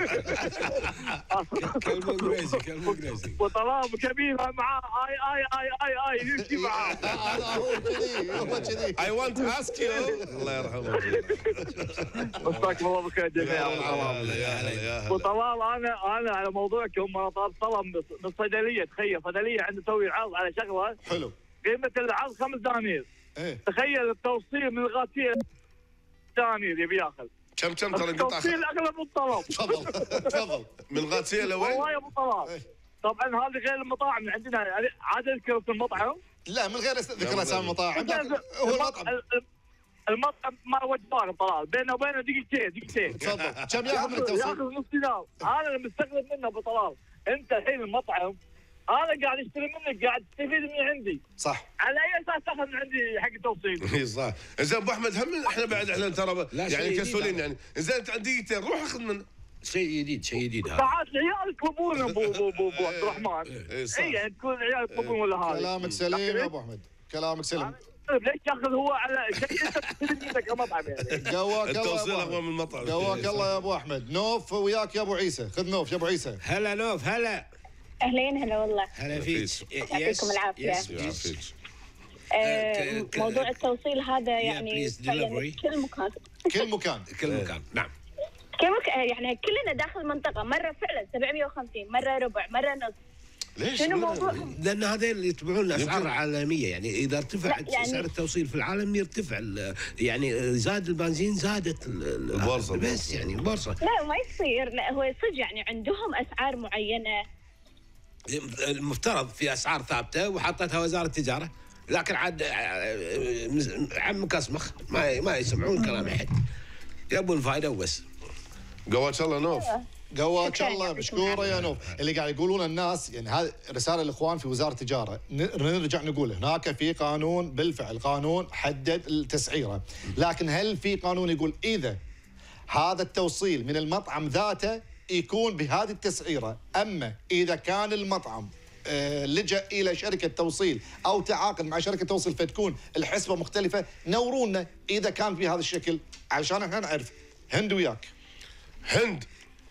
كلمه انجليزي، كلمه انجليزي. ابو طلال ابو كميل معاه اي اي اي اي اي نمشي معاه. هو كذي هو كذي. I want to ask you. الله يرحمه. مساكم الله بالخير جميعا. يا هلا يا هلا يا ابو هلا. طلال انا انا على موضوعكم، انا طالب طلب من الصيدليه، تخيل صيدليه عنده تسوي عرض على شغله، حلو. قيمه العرض خمس دنانير. ايه تخيل التوصيل من الغاتيه دنانير يبي ياخذ. كم كم ترى قطع. التوصيل اغلب الطلب. تفضل تفضل. من غاتيه لوين؟ والله يا ابو طلال. طبعا هذه غير المطاعم عندنا، عاد اذكر في المطعم. لا من غير ذكر اسامي المطاعم، لكن هو المطعم. المطعم ما وجبان طلال، بينه وبينه دقيقتين دقيقتين. تفضل. كم ياخذ من التوصيل؟ ياخذ نص دينار. انا اللي مستغرب منه ابو طلال، انت الحين المطعم انا قاعد اشتري منك، قاعد تستفيد من عندي، صح. على اي اساس تاخذ من عندي حق التوصيل؟ اي صح. زين ابو احمد، هم احنا بعد احنا ترى لا، شيء يعني جديد كسولين هذا. يعني. زين انت عندك دقيقتين، روح اخذ منه. شيء جديد، شيء جديد هذا. ساعات العيال يطلبون ابو ابو ابو ابو عبد الرحمن. اي صح. اي يعني تكون العيال يطلبون ولا هذا. كلامك سليم يا ابو احمد، كلامك سليم. ليش تاخذ هو على شيء انت تستفيد منك كمطعم يعني؟ قواك الله التوصيل يا اقوى ابو من المطعم. قواك الله يا ابو احمد. نوف وياك يا ابو عيسى، خذ نوف يا ابو عيسى. هلا نوف، هلا. اهلين هلا والله. هلا فيك. يعطيكم العافية. يعافيك. آه، ك- ك- موضوع التوصيل هذا يعني please فعلاً delivery. كل مكان كل مكان. كل مكان. نعم. كل مكان يعني كلنا داخل المنطقة، مرة فعلا سبعمية وخمسين، مرة ربع، مرة نص. ليش؟ شنو موضوع؟ لان هذول يتبعون الاسعار يمكن. العالميه، يعني اذا ارتفع لا، يعني- سعر التوصيل في العالم يرتفع ال- يعني زاد البنزين زادت ال- ال- البورصة. بس يعني البورصه. لا ما يصير، لا هو صدق يعني عندهم أسعار معينة. المفترض في اسعار ثابته وحطتها وزاره التجاره، لكن عاد عم كسمخ ما ما يسمعون كلام احد، يبون فائده وبس. قواك الله نوف. قواك شكراً، الله، يعطيكم مشكوره العافية. يا نوف. اللي قاعد يقولون الناس يعني هذه رساله الاخوان في وزاره التجاره، ن- نرجع نقول هناك في قانون، بالفعل قانون حدد التسعيره، لكن هل في قانون يقول اذا هذا التوصيل من المطعم ذاته يكون بهذه التسعيره، اما اذا كان المطعم آه، لجأ الى شركه توصيل او تعاقد مع شركه توصيل فتكون الحسبه مختلفه، نورونا اذا كان في هذا الشكل عشان احنا نعرف. هند وياك. هند.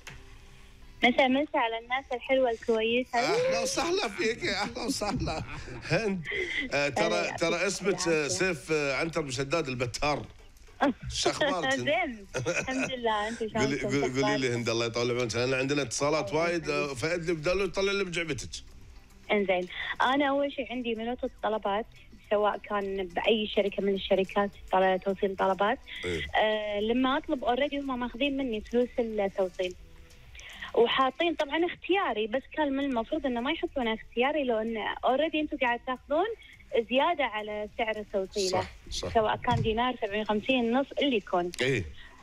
مساء مساء على الناس الحلوة الكويسة. اهلا وسهلا فيك، يا اهلا وسهلا. هند، آه ترى ترى اسمك آه، سيف آه، عنتر بن شداد البتار. شو اخبارك؟ زين الحمد لله. انت قولي شلونكم؟ قولي- قولي لي هند، الله يطول عمرك، لان عندنا اتصالات وايد، آه، فادلي بدلوا يطلع لي بجعبتك. انزين، انا اول شيء عندي منوط الطلبات سواء كان باي شركه من الشركات طل- توصيل طلبات. آه لما اطلب اوريدي هم ماخذين مني فلوس التوصيل وحاطين طبعا اختياري، بس كان من المفروض انه ما يحطون اختياري لو ان اوريدي انتم قاعد تاخذون زياده على سعر التوصيله. صح صح. سواء كان دينار سبعمية وخمسين نص اللي يكون. ايه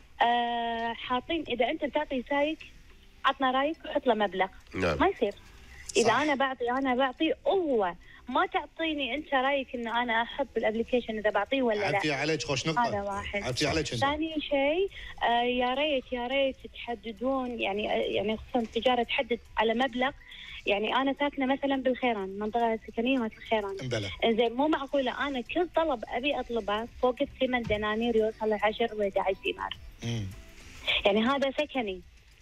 آه حاطين اذا انت بتعطي سايق عطنا رايك وحط له مبلغ. نعم. ما يصير. اذا صح. انا بعطي انا بعطي هو ما تعطيني انت رايك ان انا احط بالابلكيشن اذا بعطيه ولا لا. عفي عليك خوش نقطه. هذا واحد. عفي عليك انت. ثاني شيء آه يا ريت يا ريت تحددون يعني آه يعني خصوصا التجاره تحدد على مبلغ. يعني انا ساكنه مثلا بالخيران، منطقه سكنيه مثل الخيران. بلى. زين مو معقوله انا كل طلب ابي اطلبه فوق الثمان دنانير يوصل ل عشرة و احد عشر دينار. مم. يعني هذا سكني.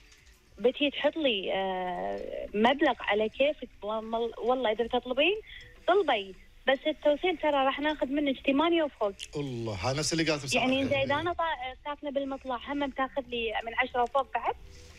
بتي تحط لي آه مبلغ على كيفك والله والله اذا بتطلبين طلبي، بس التوصيل ترى راح ناخذ منك ثمانية وفوق. الله ها نفس اللي قالت يعني اذا اذا انا طا- ساكنه بالمطلع هم بتاخذ لي من عشرة وفوق بعد.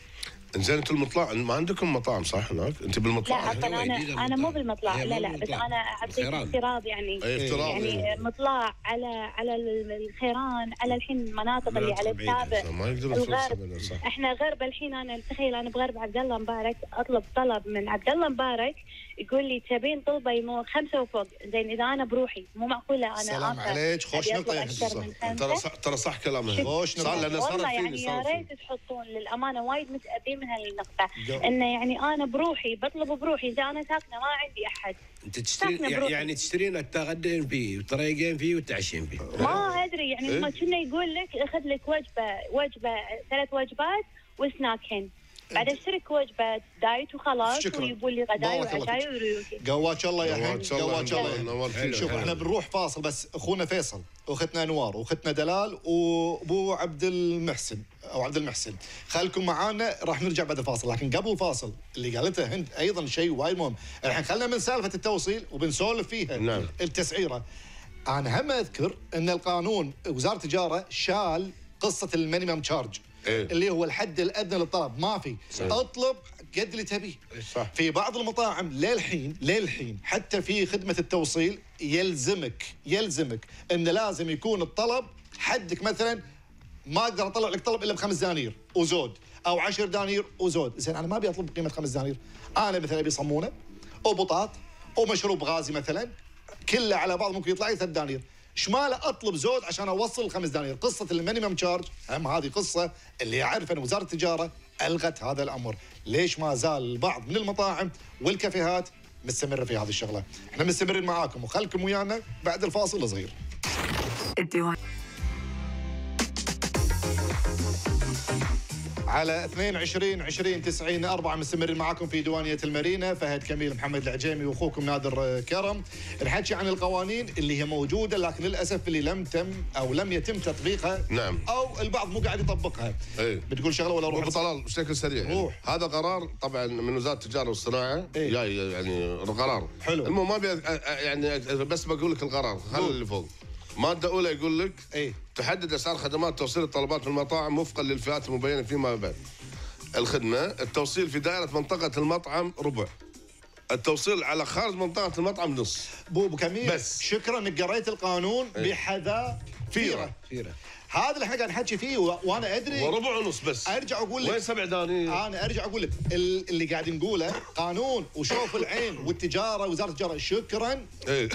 انزين انتم المطلع ما عندكم مطاعم صح هناك؟ انت لا بالمطلع؟ عفوا انا انا مو بالمطلع لا لا بس انا اعطيك افتراض يعني أي افتراض، يعني إيه. مطلع على على الخيران على الحين المناطق اللي على السابق ما يقدرون الغرب. يوصلون، صح. احنا غرب الحين انا تخيل انا بغرب عبد الله مبارك اطلب طلب من عبد الله مبارك يقول لي تبين طلبه يمو خمسه وفوق. زين اذا انا بروحي مو معقوله انا سلام آخر عليك خوش أبي نقطه يا أطلب أكثر حبيبي. من خمسة. ترى صح ترى صح كلامها. خوش صار لان صارت والله فيني يعني يا صارت ريت فيني. تحطون للامانه وايد متأذين من هالنقطه جو. انه يعني انا بروحي بطلب بروحي اذا انا ساكنه ما عندي احد. انت تشترين ساكنة بروحي. يعني تشترين تغدين فيه وتريقين فيه وتعشين فيه. ما ادري يعني إيه؟ ما كنا يقول لك اخذ لك وجبه وجبه ثلاث وجبات وسناكين بعد اشترك وجبه دايت وخلاص شكراً. ويجيبوا لي غداي بارك الله وعشاي فيك. ويروحي. قواك الله يا هند قواك الله، قواك الله يا حلو، هند. نورتينا. شوف حلو. احنا بنروح فاصل بس اخونا فيصل واختنا انوار واختنا دلال وابو عبد المحسن او عبد المحسن خليكم معانا راح نرجع بعد الفاصل. لكن قبل الفاصل اللي قالته هند ايضا شيء وايد مهم. الحين خلينا من سالفه التوصيل وبنسولف فيها. نعم. التسعيره. انا هم اذكر ان القانون وزاره التجاره شال قصه المينيمم تشارج. إيه؟ اللي هو الحد الادنى للطلب ما في. صح. اطلب قد اللي تبيه. صح. في بعض المطاعم للحين للحين حتى في خدمه التوصيل يلزمك يلزمك ان لازم يكون الطلب حدك مثلا ما اقدر اطلع لك طلب الا بخمس دنانير وزود او عشر دنانير وزود. زين انا ما ابي اطلب بقيمه خمس دنانير. انا مثلا ابي صمونه وبطاط ومشروب غازي مثلا كله على بعض ممكن يطلع لي ثلاث دنانير. شماله اطلب زود عشان اوصل الخمس دنانير. قصه المينيمم تشارج هم هذه قصه اللي يعرف ان وزاره التجاره الغت هذا الامر. ليش ما زال البعض من المطاعم والكافيهات مستمره في هذه الشغله؟ احنا مستمرين معاكم وخلكم ويانا بعد الفاصل الصغير. الديوان على اثنين وعشرين عشرين تسعين أربعة مستمرين معاكم في ديوانية المارينا. فهد كميل محمد العجيمي واخوكم نادر كرم. نحكي عن القوانين اللي هي موجوده لكن للاسف اللي لم تم او لم يتم تطبيقها. نعم. او البعض مو قاعد يطبقها. ايه بتقول شغله ولا ابو روح؟ طلال بشكل سريع. روح. هذا قرار طبعا من وزاره التجاره والصناعه. إيه؟ جاي يعني قرار. حلو. المهم ما ابي يعني بس بقول لك القرار خلي اللي فوق. ماده اولى يقول لك ايه تحدد اسعار خدمات توصيل الطلبات من المطاعم وفقا للفئات المبينه فيما بعد. الخدمه التوصيل في دائره منطقه المطعم ربع. التوصيل على خارج منطقه المطعم نص. بو ابو كميل بس شكرا انك قريت القانون إيه؟ بحذافيره. فيره. هذا اللي احنا قاعد نحكي فيه و... وانا ادري وربع ونص بس. ارجع اقول لك وين سبع دنانير؟ انا ارجع اقول لك ال- اللي قاعد نقوله قانون وشوف العين والتجاره وزاره التجاره شكرا. ايه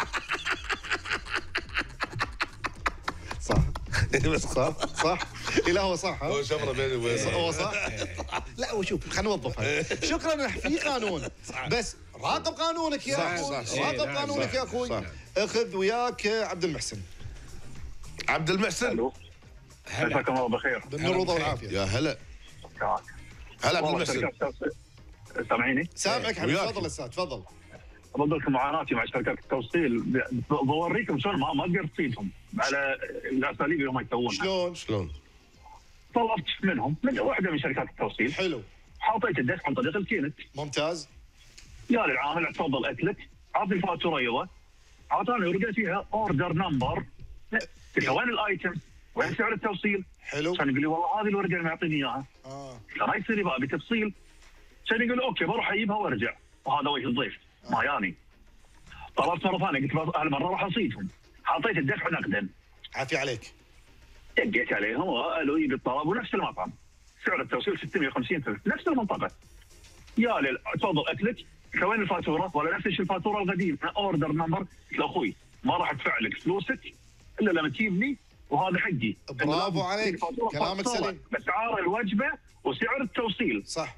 صح بس صح صح لا هو صح ها؟ هو شفره بيني وبينه. هو صح لا هو شوف خلينا نوظفها. شكرا في قانون بس راقب قانونك يا صح، اخوي. صح، صح. راقب نعم، قانونك صح، يا اخوي. صح. اخذ وياك عبد المحسن. عبد المحسن مساكم الله بخير. بالنور والعافيه. يا هلا هلا عبد المحسن. سامعيني؟ سامعك حبيبي تفضل استاذ تفضل. بقول لكم معاناتي مع شركات التوصيل ب- بوريكم شلون ما ما تقدر تصيدهم على الاساليب اللي هم يسوونها. شلون؟ شلون؟ طلبت منهم من واحده من شركات التوصيل. حلو. حطيت الدفع عن طريق الكينت. ممتاز. يا للعامل تفضل اكلك اعطي الفاتوره يلا. اعطاني ورقه فيها اوردر نمبر. قلت له وين الايتم؟ وين سعر التوصيل؟ حلو. كان يقول لي والله هذه الورقه اللي معطيني اياها. اه ما يصير يبغى بتفصيل. كان يقول اوكي بروح اجيبها وارجع وهذا وجه الضيف ما ياني. طلبت مره ثانيه قلت هالمره راح اصيدهم، حطيت الدفع نقدا. عافية عليك. دقيت عليهم وقالوا يجي الطلب ونفس المطعم، سعر التوصيل ستمية وخمسين فلس، نفس المنطقه. يا ليل تفضل اكلك، وين الفاتوره؟ ولا نفس الشيء الفاتوره القديمه، اوردر نمبر. قلت له اخوي ما راح ادفع لك فلوسك الا لما تجيبني وهذا حقي. برافو عليك، كلامك سليم. باسعار الوجبه وسعر التوصيل. صح.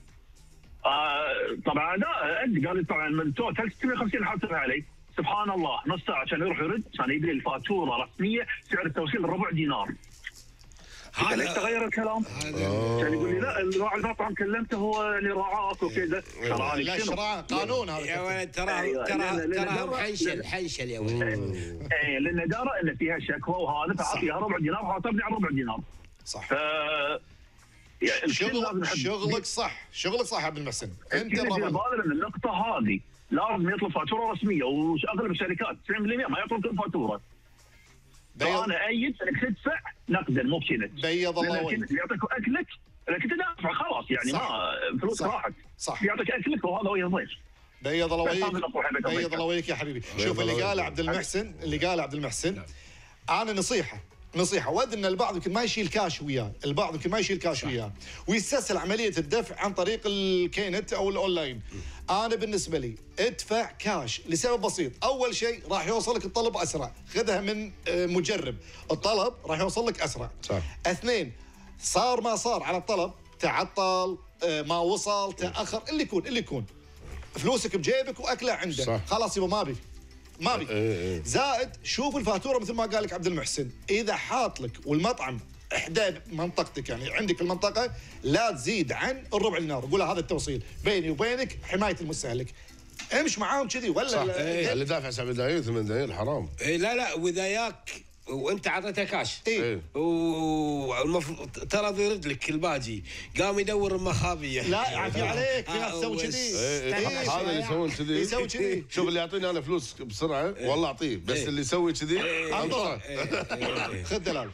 آه طبعا لا انت قال لي طبعا من التوتال ستمية وخمسين حاطها علي. سبحان الله نص ساعه كان يروح يرد كان يجي لي الفاتوره رسميه سعر التوصيل ربع دينار. هذا ليش تغير الكلام؟ كان يقول لي لا راعي المطعم كلمته هو اللي رعاك وكذا. شراني لا شرع قانون هذا يا ولد ترى ترى ترى حنشل حنشل يا ولد. ايه لان دارة ان فيها شكوى وهذا فاعطيها ربع دينار وحاسبني على ربع دينار. صح. ف يعني شغل شغلك صح، شغلك صح يا عبد المحسن. انت بالغ ان النقطه هذه لازم يطلب فاتوره رسميه، واغلب الشركات تسعين بالمئة ما يطلب فاتوره. فانا ايد انك تدفع نقدا مو بشنت. بيض الله وجهك. يعطيك اكلك لكن تدفع خلاص يعني صح. ما فلوس راحت. صح. يعطيك اكلك وهذا ويا ضيف. بيض الله وجهك. بيض الله وجهك يا حبيبي. شوف اللي قاله عبد المحسن، اللي قاله عبد المحسن انا نصيحه نصيحه ود ان البعض يمكن ما يشيل كاش وياه، البعض يمكن ما يشيل كاش وياه ويستسهل عمليه الدفع عن طريق الكينت او الاونلاين. انا بالنسبه لي ادفع كاش لسبب بسيط، اول شيء راح يوصلك الطلب اسرع، خذها من مجرب، الطلب راح يوصل لك اسرع. صح. اثنين صار ما صار على الطلب، تعطل ما وصل تاخر اللي يكون اللي يكون فلوسك بجيبك واكله عندك. صح. خلاص يبا ما بي ما بي. زائد شوف الفاتوره مثل ما قال لك عبد المحسن، اذا حاط لك والمطعم احدى منطقتك يعني عندك في المنطقه لا تزيد عن الربع دينار، قول هذا التوصيل بيني وبينك حمايه المستهلك. امش معاهم كذي ولا صح. ايه. اللي دافع سبع دنانير ثمان دنانير حرام. اي لا لا واذا ياك وانت عطيته كاش اي والمفروض ترى في رجلك الباجي قام يدور المخابيه. لا عافية عليك في ناس تسوي كذي. هذا اللي يسوون كذي يسوي كذي. شوف اللي يعطيني انا فلوس بسرعه والله اعطيه، بس اللي يسوي كذي انطره. خذ دلال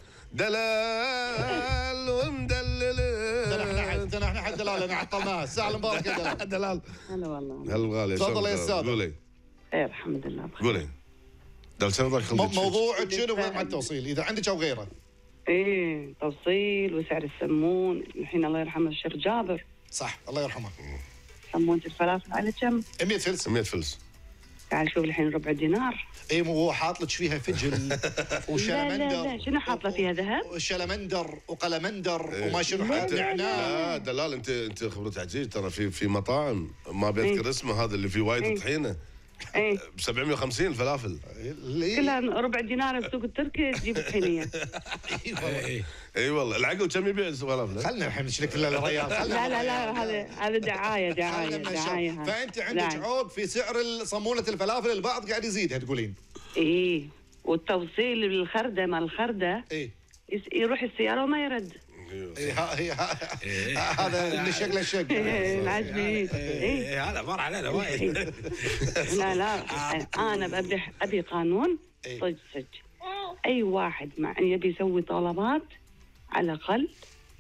دلال ومدلل. احنا احنا حد دلال انا عطلناها الساعه المباركه دلال. دلال هلا والله. هلا غالي. تفضل يا استاذ. قولي. خير الحمد لله. قولي. دل سنة موضوعك شنو مع التوصيل اذا عندك او غيره؟ ايه توصيل وسعر السمون، الحين الله يرحمه الشيخ جابر. صح الله يرحمه. سمونة الفلافل على كم؟ مئة فلس. مئة فلس. تعال شوف الحين ربع دينار. اي مو هو حاط لك فيها فجل وشلمندر. لا لا لا شنو حاط له فيها ذهب؟ وشلمندر وقلمندر إيه. وما شنو حاط نعناع. لا دلال انت انت خبرتك عجيب ترى في في مطاعم ما بذكر إيه؟ اسمه هذا اللي فيه وايد إيه؟ طحينه. ايه ب سبعمية وخمسين الفلافل. كلها ربع دينار بسوق التركي تجيب طحينيه. اي والله العقل كم يبيع الفلافل؟ خلنا الحين نشلك في الريال. لا لا لا هذا هذا دعايه دعايه دعايه. فانت عندك عوق في سعر صمونه الفلافل، البعض قاعد يزيدها تقولين. ايه والتوصيل بالخرده مال الخرده ايه يروح السياره وما يرد. هذا اللي شكله شق العجيب. ايه هذا مر علينا وايد. لا لا انا ابي ابي قانون صدق صدق. اي واحد مع يبي يسوي طلبات على الاقل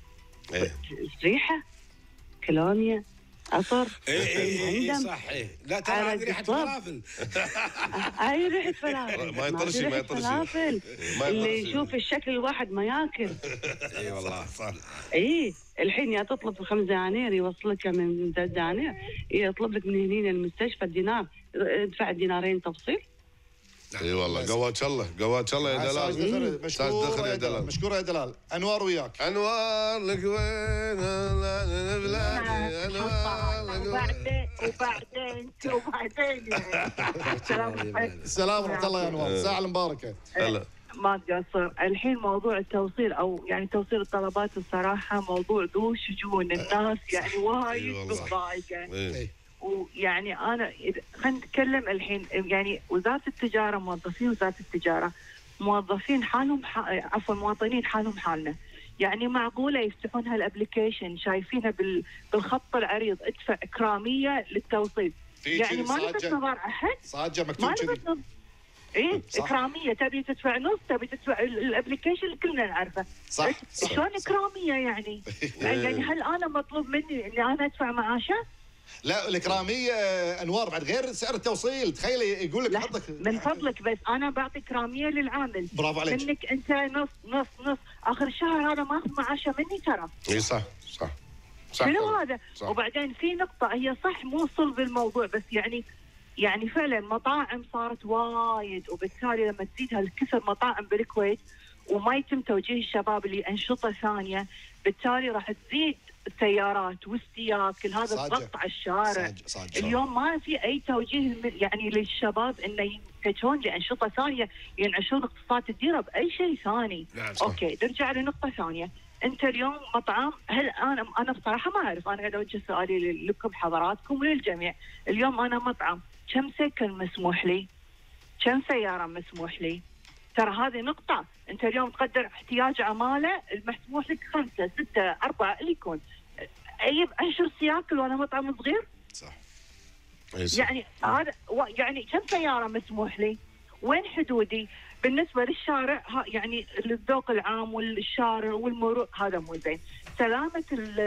ريحه كولونيا عطر. اي اي صح. ايه لا ترى هذه ريحه فلافل. اي ريحه فلافل ما يطرشي ما يطرشي اللي يشوف الشكل الواحد ما ياكل. اي والله صح. اي الحين يا تطلب خمس دنانير يوصلك من ثلاث دنانير، يطلب لك من هنين المستشفى الدينار ادفع دينارين توصيل. اي والله قوات الله قوات الله يا دلال. مشكور يا دلال مشكور يا دلال. انوار وياك. انوار لك وين بلادي انوار وبعدين وبعدين وبعدين السلام ورحمه الله يا انوار. الساعه المباركه. هلا ما تقصر. الحين موضوع التوصيل او يعني توصيل الطلبات الصراحه موضوع ذو شجون الناس يعني وايد متضايقه. ويعني انا خلينا نتكلم الحين يعني وزاره التجاره موظفين وزاره التجاره موظفين حالهم عفوا المواطنين حالهم حالنا. يعني معقوله يفتحون هالابلكيشن شايفينها بالخط العريض ادفع اكراميه للتوصيل. يعني ما لبس نظر احد صاجه مكتوب كذي. ايه اكراميه تبي تدفع نص تبي تدفع الابلكيشن اللي كلنا نعرفه. صح صح شلون اكراميه يعني؟ يعني هل انا مطلوب مني اني انا ادفع معاشه؟ لا الاكراميه انوار بعد غير سعر التوصيل، تخيل يقول لك حطك من فضلك بس انا بعطي كراميه للعامل. برافو عليك. منك انت نص نص نص اخر الشهر هذا ماخذ معاشه مني ترى. اي صح صح صح. شنو هذا؟ صح. وبعدين في نقطه هي صح مو صلب الموضوع بس يعني يعني فعلا مطاعم صارت وايد وبالتالي لما تزيد هالكثر مطاعم بالكويت وما يتم توجيه الشباب لانشطه ثانيه بالتالي راح تزيد السيارات والسياكل هذا الضغط على الشارع. صاج. صاج. اليوم ما في اي توجيه يعني للشباب انه يتجهون لانشطه ثانيه ينعشون اقتصاد الديره باي شيء ثاني. نعم. اوكي نرجع لنقطه ثانيه. انت اليوم مطعم هل انا انا بصراحه ما اعرف انا قاعد اوجه سؤالي لكم حضراتكم وللجميع. اليوم انا مطعم كم سكن مسموح لي؟ كم سياره مسموح لي؟ ترى هذه نقطة، أنت اليوم تقدر احتياج عمالة المسموح لك خمسة ستة أربعة اللي يكون. أجيب عشر سياكل وأنا مطعم صغير؟ صح. يعني هذا يعني كم سيارة مسموح لي؟ وين حدودي؟ بالنسبة للشارع يعني للذوق العام والشارع والمرور هذا مو زين. سلامة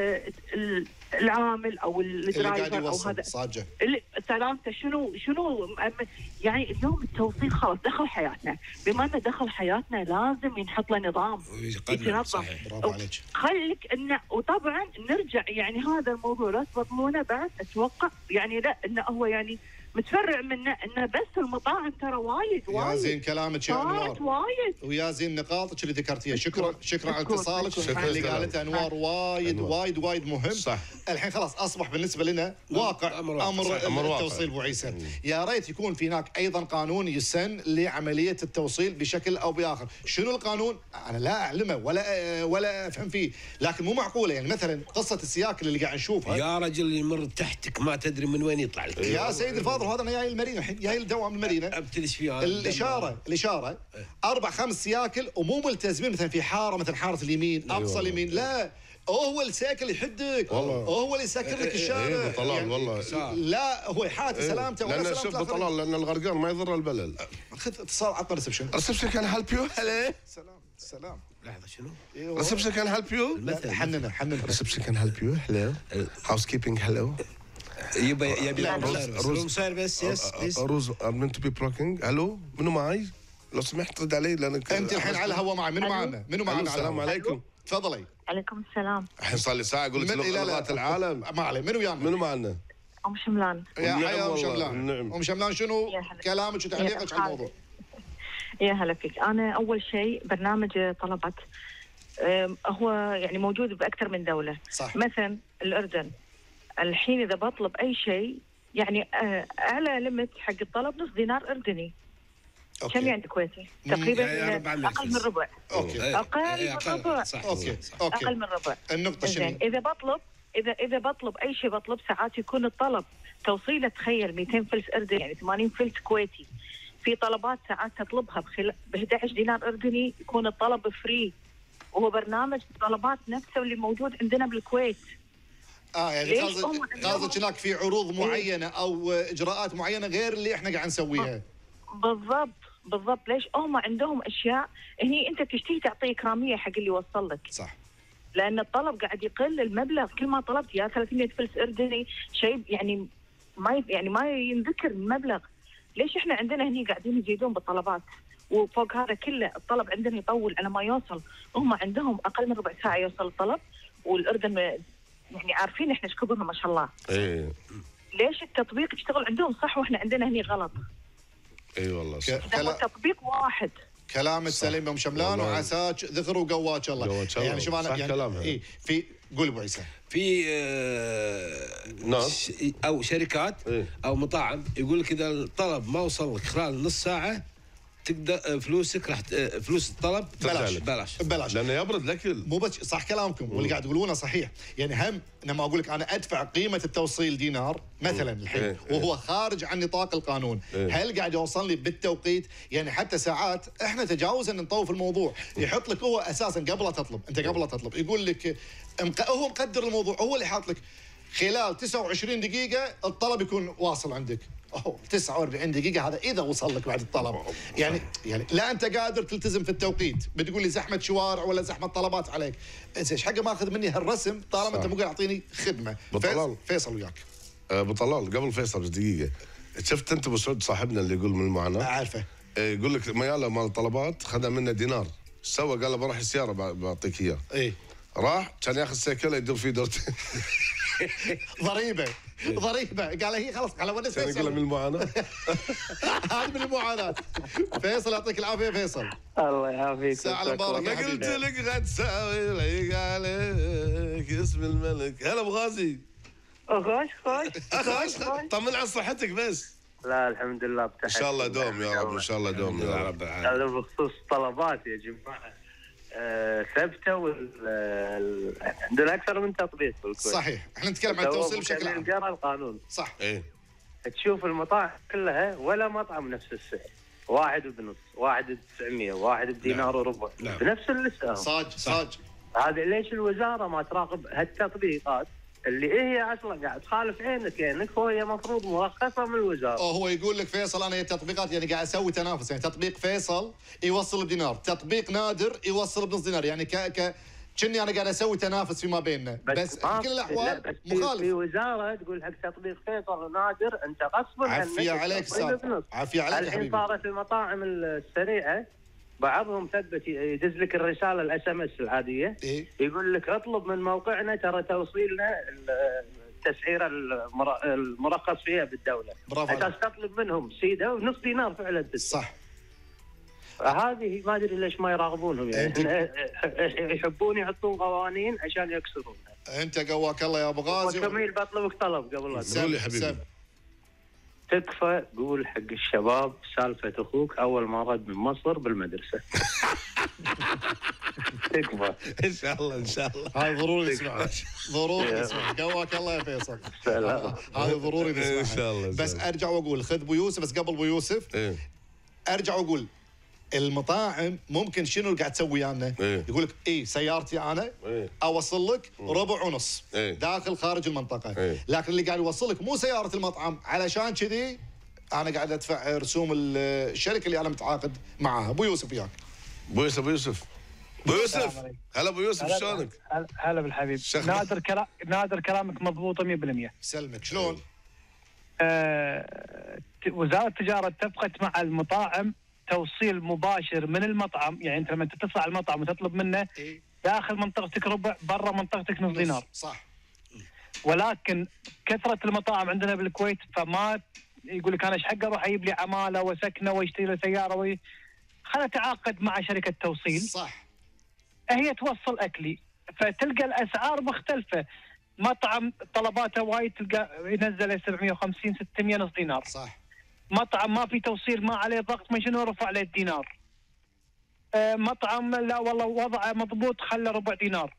العامل او الدرايفر او هذا صاجه سلامته شنو شنو يعني اليوم التوصيل خلاص دخل حياتنا، بما انه دخل حياتنا لازم ينحط له نظام يتنظم. برافو عليك. خليك انه وطبعا نرجع يعني هذا الموضوع لا تبطلونه بعد اتوقع يعني لا انه هو يعني متفرع منه انه بس المطاعم ترى وايد وايد. يا زين كلامك يا انوار وايد ويا زين نقاطك اللي ذكرتيها. شكرا شكرا على اتصالك والشكر اللي قالته انوار وايد وايد وايد مهم. صح. الحين خلاص اصبح بالنسبه لنا واقع امر, أمر, أمر التوصيل ابو عيسى. يا ريت يكون في هناك ايضا قانون يسن لعمليه التوصيل بشكل او باخر. شنو القانون؟ انا لا اعلمه ولا ولا افهم فيه، لكن مو معقوله يعني مثلا قصه السياكل اللي قاعد نشوفها يا رجل يمر تحتك ما تدري من وين يطلع لك. يا سيدي الفاضل هذا انا جاي المدينه الحين جاي دوام المدينه ابتلش فيها الاشاره الاشاره اربع خمس سياكل ومو ملتزمين مثلا في حاره مثلا حاره اليمين اقصى اليمين لا هو السيكل يحدك والله هو اللي يسكر لك الشارع. ايه بطلال يعني والله لا هو يحاتي ايه سلامته ولا لان شوف بطلال لان الغرقان ما يضر البلل. خذ اتصال عطنا ريسبشن. ريسبشن كان هيلب يو هلا سلام سلام لحظه شنو؟ ريسبشن كان هيلب يو حننا حننا ريسبشن كان هيلب يو هلو هاوس كيبنج هلو يبي يبي روم سيرفيس يس روز ار مينت تو بي بروكينج. الو منو معي؟ لو سمحت رد علي لان انت الحين على الهواء معي. منو معنا؟ منو معنا؟ السلام عليكم. تفضلي. عليكم السلام. الحين صار لي ساعه اقول لك لغات العالم. ما عليه. منو ويانا؟ منو معنا؟ ام شملان. يا حيا ام شملان. ام شملان شنو كلامك وتعليقك على الموضوع؟ يا هلا فيك. انا اول شيء برنامج طلبات هو يعني موجود باكثر من دوله. صح. مثلا الاردن الحين اذا بطلب اي شيء يعني اعلى ليمت حق الطلب نص دينار اردني. أوكي. كم يعني كويتي؟ تقريبا اقل من ربع. اوكي اقل من ربع. اوكي اوكي اقل من ربع. النقطه شنو؟ اذا بطلب اذا اذا بطلب اي شيء بطلب ساعات يكون الطلب توصيله تخيل مئتين فلس اردني يعني ثمانين فلس كويتي. في طلبات ساعات تطلبها بخل... ب أحد عشر دينار اردني يكون الطلب فري وهو برنامج طلبات نفسه اللي موجود عندنا بالكويت. اه يعني قصدك قصدك هناك في عروض معينه او اجراءات معينه غير اللي احنا قاعد نسويها. بالضبط بالضبط. ليش هم عندهم اشياء هني انت تشتهي تعطيه اكراميه حق اللي يوصل لك. صح. لان الطلب قاعد يقل المبلغ كل ما طلبت يا ثلاثمئة فلس اردني شيء يعني ما يعني ما ينذكر المبلغ. ليش احنا عندنا هني قاعدين يزيدون بالطلبات وفوق هذا كله الطلب عندنا يطول على ما يوصل. هم عندهم اقل من ربع ساعه يوصل الطلب والاردن يعني عارفين احنا ايش كبرنا ما شاء الله. ايه ليش التطبيق يشتغل عندهم صح واحنا عندنا هني غلط؟ اي أيوة والله صح. هو التطبيق واحد. كلامك سليم ام شملان وعساك ذخر وقواك الله. يعني شوف انا يعني اي في قول ابو عيسى في آه ناس او شركات إيه؟ او مطاعم يقول لك اذا الطلب ما وصل لك خلال نص ساعه تقدر فلوسك راح فلوس الطلب بلاش بلاش بلاش لانه يبرد الاكل. مو بس صح كلامكم واللي قاعد تقولونه صحيح. يعني هم لما اقول لك انا ادفع قيمه التوصيل دينار مثلا الحين إيه وهو خارج عن نطاق القانون إيه؟ هل قاعد يوصل لي بالتوقيت؟ يعني حتى ساعات احنا تجاوزا نطوف الموضوع يحط لك هو اساسا قبل لا تطلب انت قبل لا تطلب يقول لك هو مقدر الموضوع هو اللي حاط لك خلال تسعة وعشرين دقيقه الطلب يكون واصل عندك. اوه تسعة وأربعين دقيقة هذا إذا وصل لك بعد الطلب. يعني يعني لا أنت قادر تلتزم في التوقيت، بتقول لي زحمة شوارع ولا زحمة طلبات عليك، إيش حقه ماخذ مني هالرسم طالما أنت مو قاعد تعطيني خدمة. بطلال فيصل وياك. ابو طلال قبل فيصل بس دقيقه، شفت انت ابو سعود صاحبنا اللي يقول من المعاناه؟ اعرفه. يقول لك مياله مال طلبات خذ منه دينار، ايش سوى؟ قال له بروح السياره بعطيك اياه. اي راح كان ياخذ سيكله يدور فيه دورتين. ضريبه ضريبه قال هي خلاص على ود كان يقول من المعاناه. هذا من المعاناه. فيصل يعطيك العافيه فيصل. الله يعافيك. ساعه المباركه ما قلت لك غد تساوي لي عليك اسم الملك. هلا ابو غازي. خوش خوش خوش طمن عن صحتك بس. لا الحمد لله بتحت. ان شاء الله دوم يا رب، ان شاء الله دوم يا رب. هذا بخصوص طلبات يا جماعه آه، ثبته وال عندنا اكثر من تطبيق بالكويت. صحيح، احنا نتكلم عن التوصيل بشكل عام. قرا القانون. صح. ايه. تشوف المطاعم كلها ولا مطعم نفس السعر، واحد بنص، واحد ب تسعمية، واحد بدينار وربع، بنفس الاسعار. صاج صاج. هذا ليش الوزاره ما تراقب هالتطبيقات اللي هي اصلا قاعد تخالف عينك عينك وهي مفروض مرخصه من الوزاره. أو هو يقول لك فيصل انا التطبيقات يعني قاعد اسوي تنافس، يعني تطبيق فيصل يوصل بدينار، تطبيق نادر يوصل بنص دينار، يعني ك ك كني انا قاعد اسوي تنافس فيما بيننا، بس, بس بكل الاحوال مخالف. في وزاره تقول حق تطبيق فيصل ونادر انت غصبا عنك. عافيه عليك استاذ، عافيه عليك يا حبيبي. الحين صارت المطاعم السريعه بعضهم ثبت يدز لك الرساله الاس ام اس العاديه. إيه؟ يقول لك اطلب من موقعنا ترى توصيلنا التسعيره المرخص فيها بالدوله. برافو اساس تطلب منهم سيده ونص دينار فعلا تدفع. صح. هذه ما ادري ليش ما يراقبونهم يعني يحبون يحطون قوانين عشان يكسرونها. انت قواك الله يا ابو غازي. وكميل بطلبك طلب قبل لا قول يا حبيبي. تكفى قول حق الشباب سالفه اخوك اول ما رد من مصر بالمدرسه. تكفى. ان شاء الله ان شاء الله. هاي ضروري نسمعها، ضروري نسمعها. قواك الله يا فيصل. هاي ضروري نسمعها ان شاء الله. بس ارجع واقول خذ ابو يوسف، بس قبل ابو يوسف إيه؟ ارجع واقول المطاعم ممكن شنو اللي قاعد تسوي عنا؟ إيه؟ يقول لك اي سيارتي انا إيه؟ اوصل لك ربع ونص إيه؟ داخل خارج المنطقه، إيه؟ لكن اللي قاعد يوصل لك مو سياره المطعم، علشان كذي انا قاعد ادفع رسوم الشركه اللي انا متعاقد معاها. ابو يوسف وياك. ابو يوسف ابو يوسف ابو يوسف هلا ابو يوسف شلونك؟ هلا بالحبيب. نادر كلام نادر كلامك مضبوط مية بالمية. سلمك. شلون؟ آه... وزاره التجاره اتفقت مع المطاعم توصيل مباشر من المطعم، يعني انت لما تتصل على المطعم وتطلب منه إيه؟ داخل منطقتك ربع، برا منطقتك نص دينار. صح. ولكن كثره المطاعم عندنا بالكويت فما يقول لك انا ايش حق اروح اجيب لي عماله وسكنه واشتري له سياره وي... خليني اتعاقد مع شركه توصيل. صح. هي توصل اكلي، فتلقى الاسعار مختلفه. مطعم طلباته وايد تلقى ينزل سبعمية وخمسين ستمية نص دينار. صح. مطعم ما في توصيل ما عليه ضغط ما شنو رفع عليه الدينار. آه مطعم لا والله وضعه مضبوط خلى ربع دينار.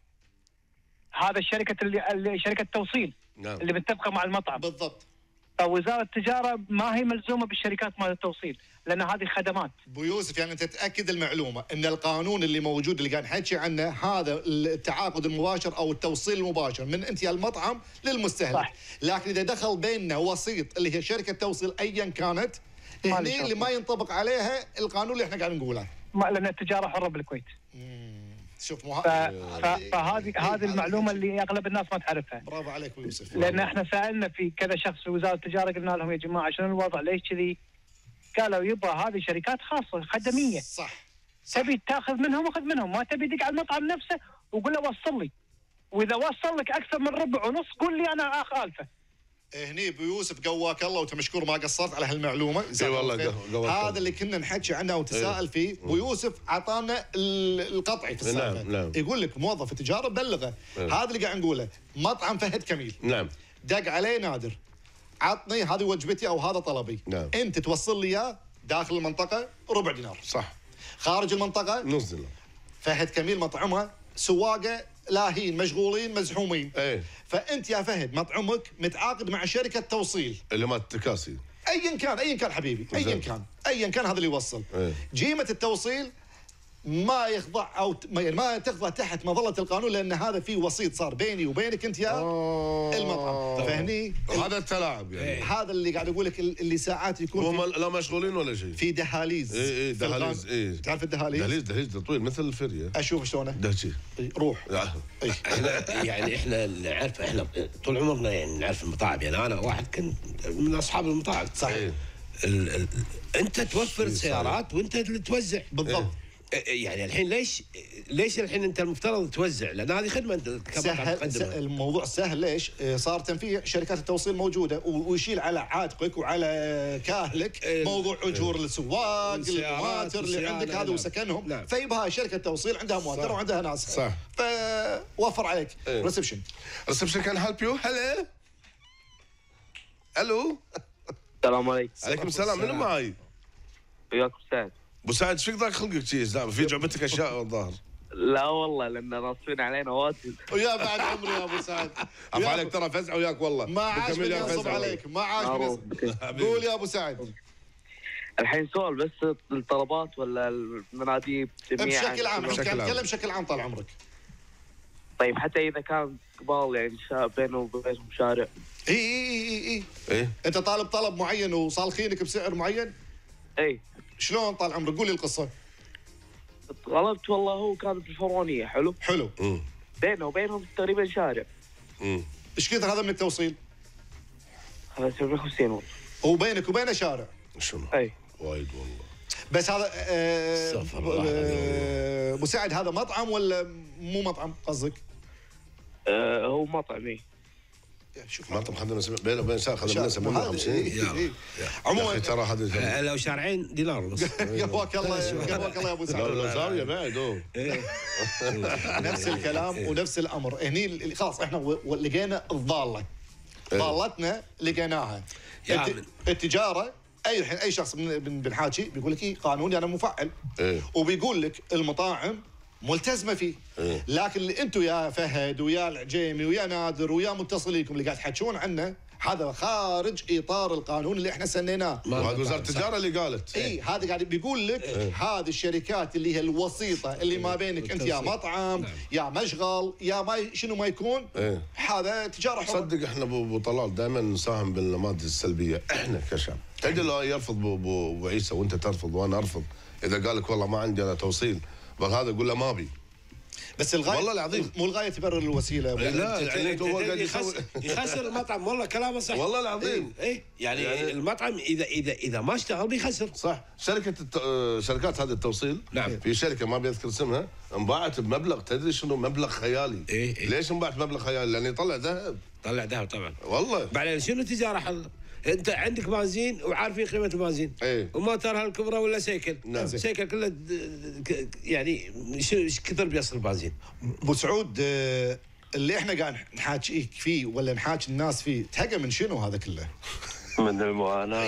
هذا الشركه اللي شركه التوصيل نعم. اللي متفقه مع المطعم. بالضبط. فوزاره التجاره ما هي ملزومه بالشركات مال التوصيل لان هذه خدمات. ابو يوسف يعني انت تاكد المعلومه ان القانون اللي موجود اللي قاعد نحكي عنه هذا التعاقد المباشر او التوصيل المباشر من انت يا المطعم للمستهلك. صح. لكن اذا دخل بيننا وسيط اللي هي شركه توصيل ايا كانت هني اللي ما ينطبق عليها القانون اللي احنا قاعد نقوله. ما لان التجاره حره بالكويت. شوف مه... ف... ف... فهذه هذه المعلومه اللي اغلب الناس ما تعرفها. برافو عليك ابو يوسف. لان احنا سالنا في كذا شخص في وزاره التجاره قلنا لهم يا جماعه شنو الوضع ليش كذي؟ قالوا يبا هذه شركات خاصه خدميه. صح. تبي تاخذ منهم اخذ منهم، ما تبي دق على المطعم نفسه وقول له وصل لي، واذا وصل لك اكثر من ربع ونص قول لي انا اخالفه. هني ابو يوسف قواك الله وانت مشكور ما قصرت على هالمعلومه. اي والله قواك. هذا اللي كنا نحكي عنه وتساءل فيه ابو يوسف اعطانا القطعي في السالفه. نعم نعم. يقول لك موظف التجاره بلغه. هذا اللي قاعد نقوله. مطعم فهد كميل. نعم. دق عليه نادر. عطني هذه وجبتي او هذا طلبي. نعم. انت توصل لي اياه داخل المنطقه ربع دينار. صح. خارج المنطقه نص دينار. فهد كميل مطعمه سواقه لاهين مشغولين مزحومين. ايه. فانت يا فهد مطعمك متعاقد مع شركه توصيل اللي ما التكاسي ايا كان ايا كان حبيبي ايا كان ايا كان هذا اللي يوصل. ايه. جيمه التوصيل ما يخضع او ت- ما يعني ما تخضع تحت مظله القانون، لان هذا في وسيط صار بيني وبينك انت يا المطعم. فهني هذا التلاعب يعني. هذا اللي قاعد اقول لك، اللي ساعات يكون هم لا مشغولين ولا شيء. في دهاليز. اي اي في الغان- دهاليز اي. تعرف الدهاليز؟ دهاليز دهاليز طويل مثل الفريه. اشوف شلونه. دهشي. روح. احنا يعني احنا نعرف، احنا طول عمرنا يعني نعرف المطاعم. يعني انا واحد كنت من اصحاب المطاعم. صحيح. ال ال انت توفر السيارات وانت اللي توزع. بالضبط. يعني الحين ليش ليش الحين انت المفترض توزع؟ لان هذه خدمه انت كمطعم سهل تقدمها. الموضوع سهل. ليش؟ آه، صار تنفيذ شركات التوصيل موجوده، و- ويشيل على عاتقك وعلى كاهلك موضوع اجور السواق، السيارات، المواتر اللي السيارة، عندك هذا نعم. وسكنهم. نعم. فيبها شركه توصيل عندها مواتر صح. وعندها ناس. صح. فوفر عليك. ريسبشن. ريسبشن كان هيلب يو. هلا الو. السلام عليكم. عليكم السلام. منو معي؟ وياكم سعد. ابو سعد ايش فيك ذاك خلقك شيء؟ في جعبتك اشياء الظاهر. لا والله لان ناصفين علينا واجد. ويا بعد عمري يا ابو سعد. عفا عليك ترى فزعه وياك والله. ما عاش بكمل من يا ينصب فزعة. عليك، ما عاش من معروف. ينصب. قول يا ابو سعد. الحين سؤال بس، الطلبات ولا المناديب جميعا؟ بشكل عام، نتكلم بشكل عام طال عمرك. طيب حتى اذا كان قبال يعني شا- بينه وبينهم شارع. اي اي اي اي ايه انت طالب طلب معين وصالخينك بسعر معين؟ اي. شلون طال عمرك؟ قول لي القصه. طلبت والله هو كان بالفرعونيه. حلو. حلو. بينه وبينهم تقريبا شارع. امم ايش كثر هذا من التوصيل؟ هذا سبعمية وخمسين والله. وبينك وبينه شارع. شنو؟ اي. وايد والله. بس هذا آه، آه، ابو سعد هذا مطعم ولا مو مطعم قصدك؟ آه هو مطعمي. شوف مطعم خدنا بينه وبين شارع خدنا سبعمية وخمسين. عموما ترى هذا لو شارعين دينار ونص. قواك الله قواك الله يا ابو سعد. لو لو زاويه بعد اوه. نفس الكلام ونفس الامر. هني اللي- خلاص احنا و- و- لقينا الضاله. ضالتنا لقيناها. يا الت- من. التجاره اي الحين اي شخص من بن- بنحاكي بيقول لك ايه قانوني انا مفعل. ايه. وبيقول لك المطاعم ملتزمه فيه. إيه. لكن اللي انتم يا فهد ويا العجيمي ويا نادر ويا متصليكم اللي قاعد تحكون عنه هذا خارج اطار القانون اللي احنا سنيناه. وهذا وزاره التجاره اللي قالت. اي هذا قاعد بيقول لك هذه الشركات اللي هي الوسيطه اللي ما بينك انت يا مطعم يا مشغل يا ما ي- شنو ما يكون. ايه. هذا تجاره حره. صدق احنا ابو أبو طلال دائما نساهم بالنماذج السلبيه احنا كشعب. تدري لو يرفض ابو أبو- أبو عيسى وانت ترفض وانا ارفض، اذا قال لك والله ما عندي انا توصيل، بل هذا قول له ما ابي. بس الغايه والله العظيم. مو الغايه تبرر الوسيله. لا يعني هو قاعد يخسر يسوي يخسر المطعم. والله كلامه صح. والله العظيم. اي إيه؟ يعني, يعني المطعم اذا اذا اذا ما اشتغل بيخسر. صح. شركه الت... آه، شركات هذا التوصيل. نعم. في شركه ما بيذكر اسمها انباعت بمبلغ، تدري شنو مبلغ خيالي. إيه إيه. ليش انباعت بمبلغ خيالي؟ لانه يطلع ذهب. طلع ذهب طبعا. والله. بعدين شنو تجاره حظ؟ انت عندك بنزين وعارفين قيمه البنزين. ايه. وموترها الكبرى ولا سيكل. نعم. سيكل كله د- د- ك- يعني شو ايش كثر بيصل البنزين؟ ابو سعود آه، اللي احنا قاعد نحاكيك فيه ولا نحاكي الناس فيه تهقى من شنو هذا كله؟ من المعاناه.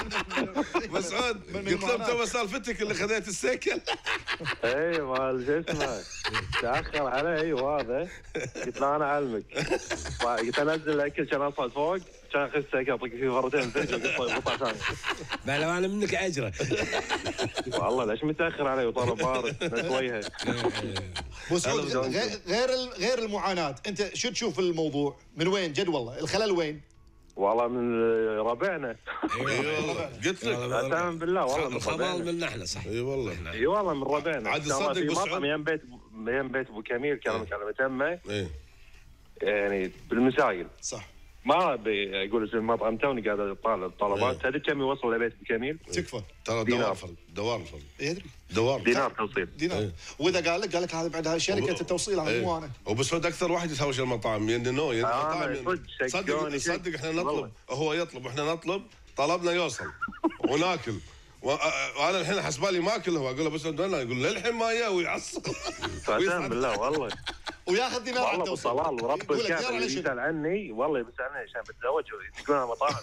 مسعود قلت له تو سالفتك اللي خذيت السيكل. اي مال شو اسمه تاخر علي وهذا قلت له انا اعلمك. قلت انزل الاكل كان اصعد فوق كان اخذ السيكل اعطيك فيه مرتين ثلج قطع ثانيه. ما لو انا منك اجره. والله ليش متاخر علي وطالب بارد نسويها. ابو سعود غير غير غير المعاناه، انت شو تشوف الموضوع؟ من وين جد والله الخلل وين؟ والله من ربعنا. قلت لك اتمم بالله والله من الخبال ربعنا. منا احنا صح. اي والله. اي والله من ربعنا. عاد كان تصدق في بس مطعم يم بيت يم بيت ابو كميل كان كان متمه ايه. يعني بالمسايل. صح. ما بيقول اسم المطعم توني قاعد اطالب طلبات. تدري كم يوصل لبيت ابو كميل؟ تكفى. ترى دينار. دوار فرق دوار فرق يدري دوار دينار توصيل. دينار. إيه. واذا قال لك قال لك هذا بعد شركه التوصيل هذا مو انا. وبسعود اكثر واحد يسوي المطاعم يندنو آه، المطاعم صدق صدق شكوني شك. صدق احنا نطلب والله. هو يطلب واحنا نطلب طلبنا يوصل وناكل و- وانا الحين حسبالي ماكل هو اقول له بس وين يقول للحين ما جاء ويعصب. فاتن بالله والله. وياخذ دينار على والله التوصيل. بالطلال ورب يقول لك الكعبه دينار على اللي شنو؟ يسال عني والله بيسالني عشان بتزوج يقولون انا مطاعم.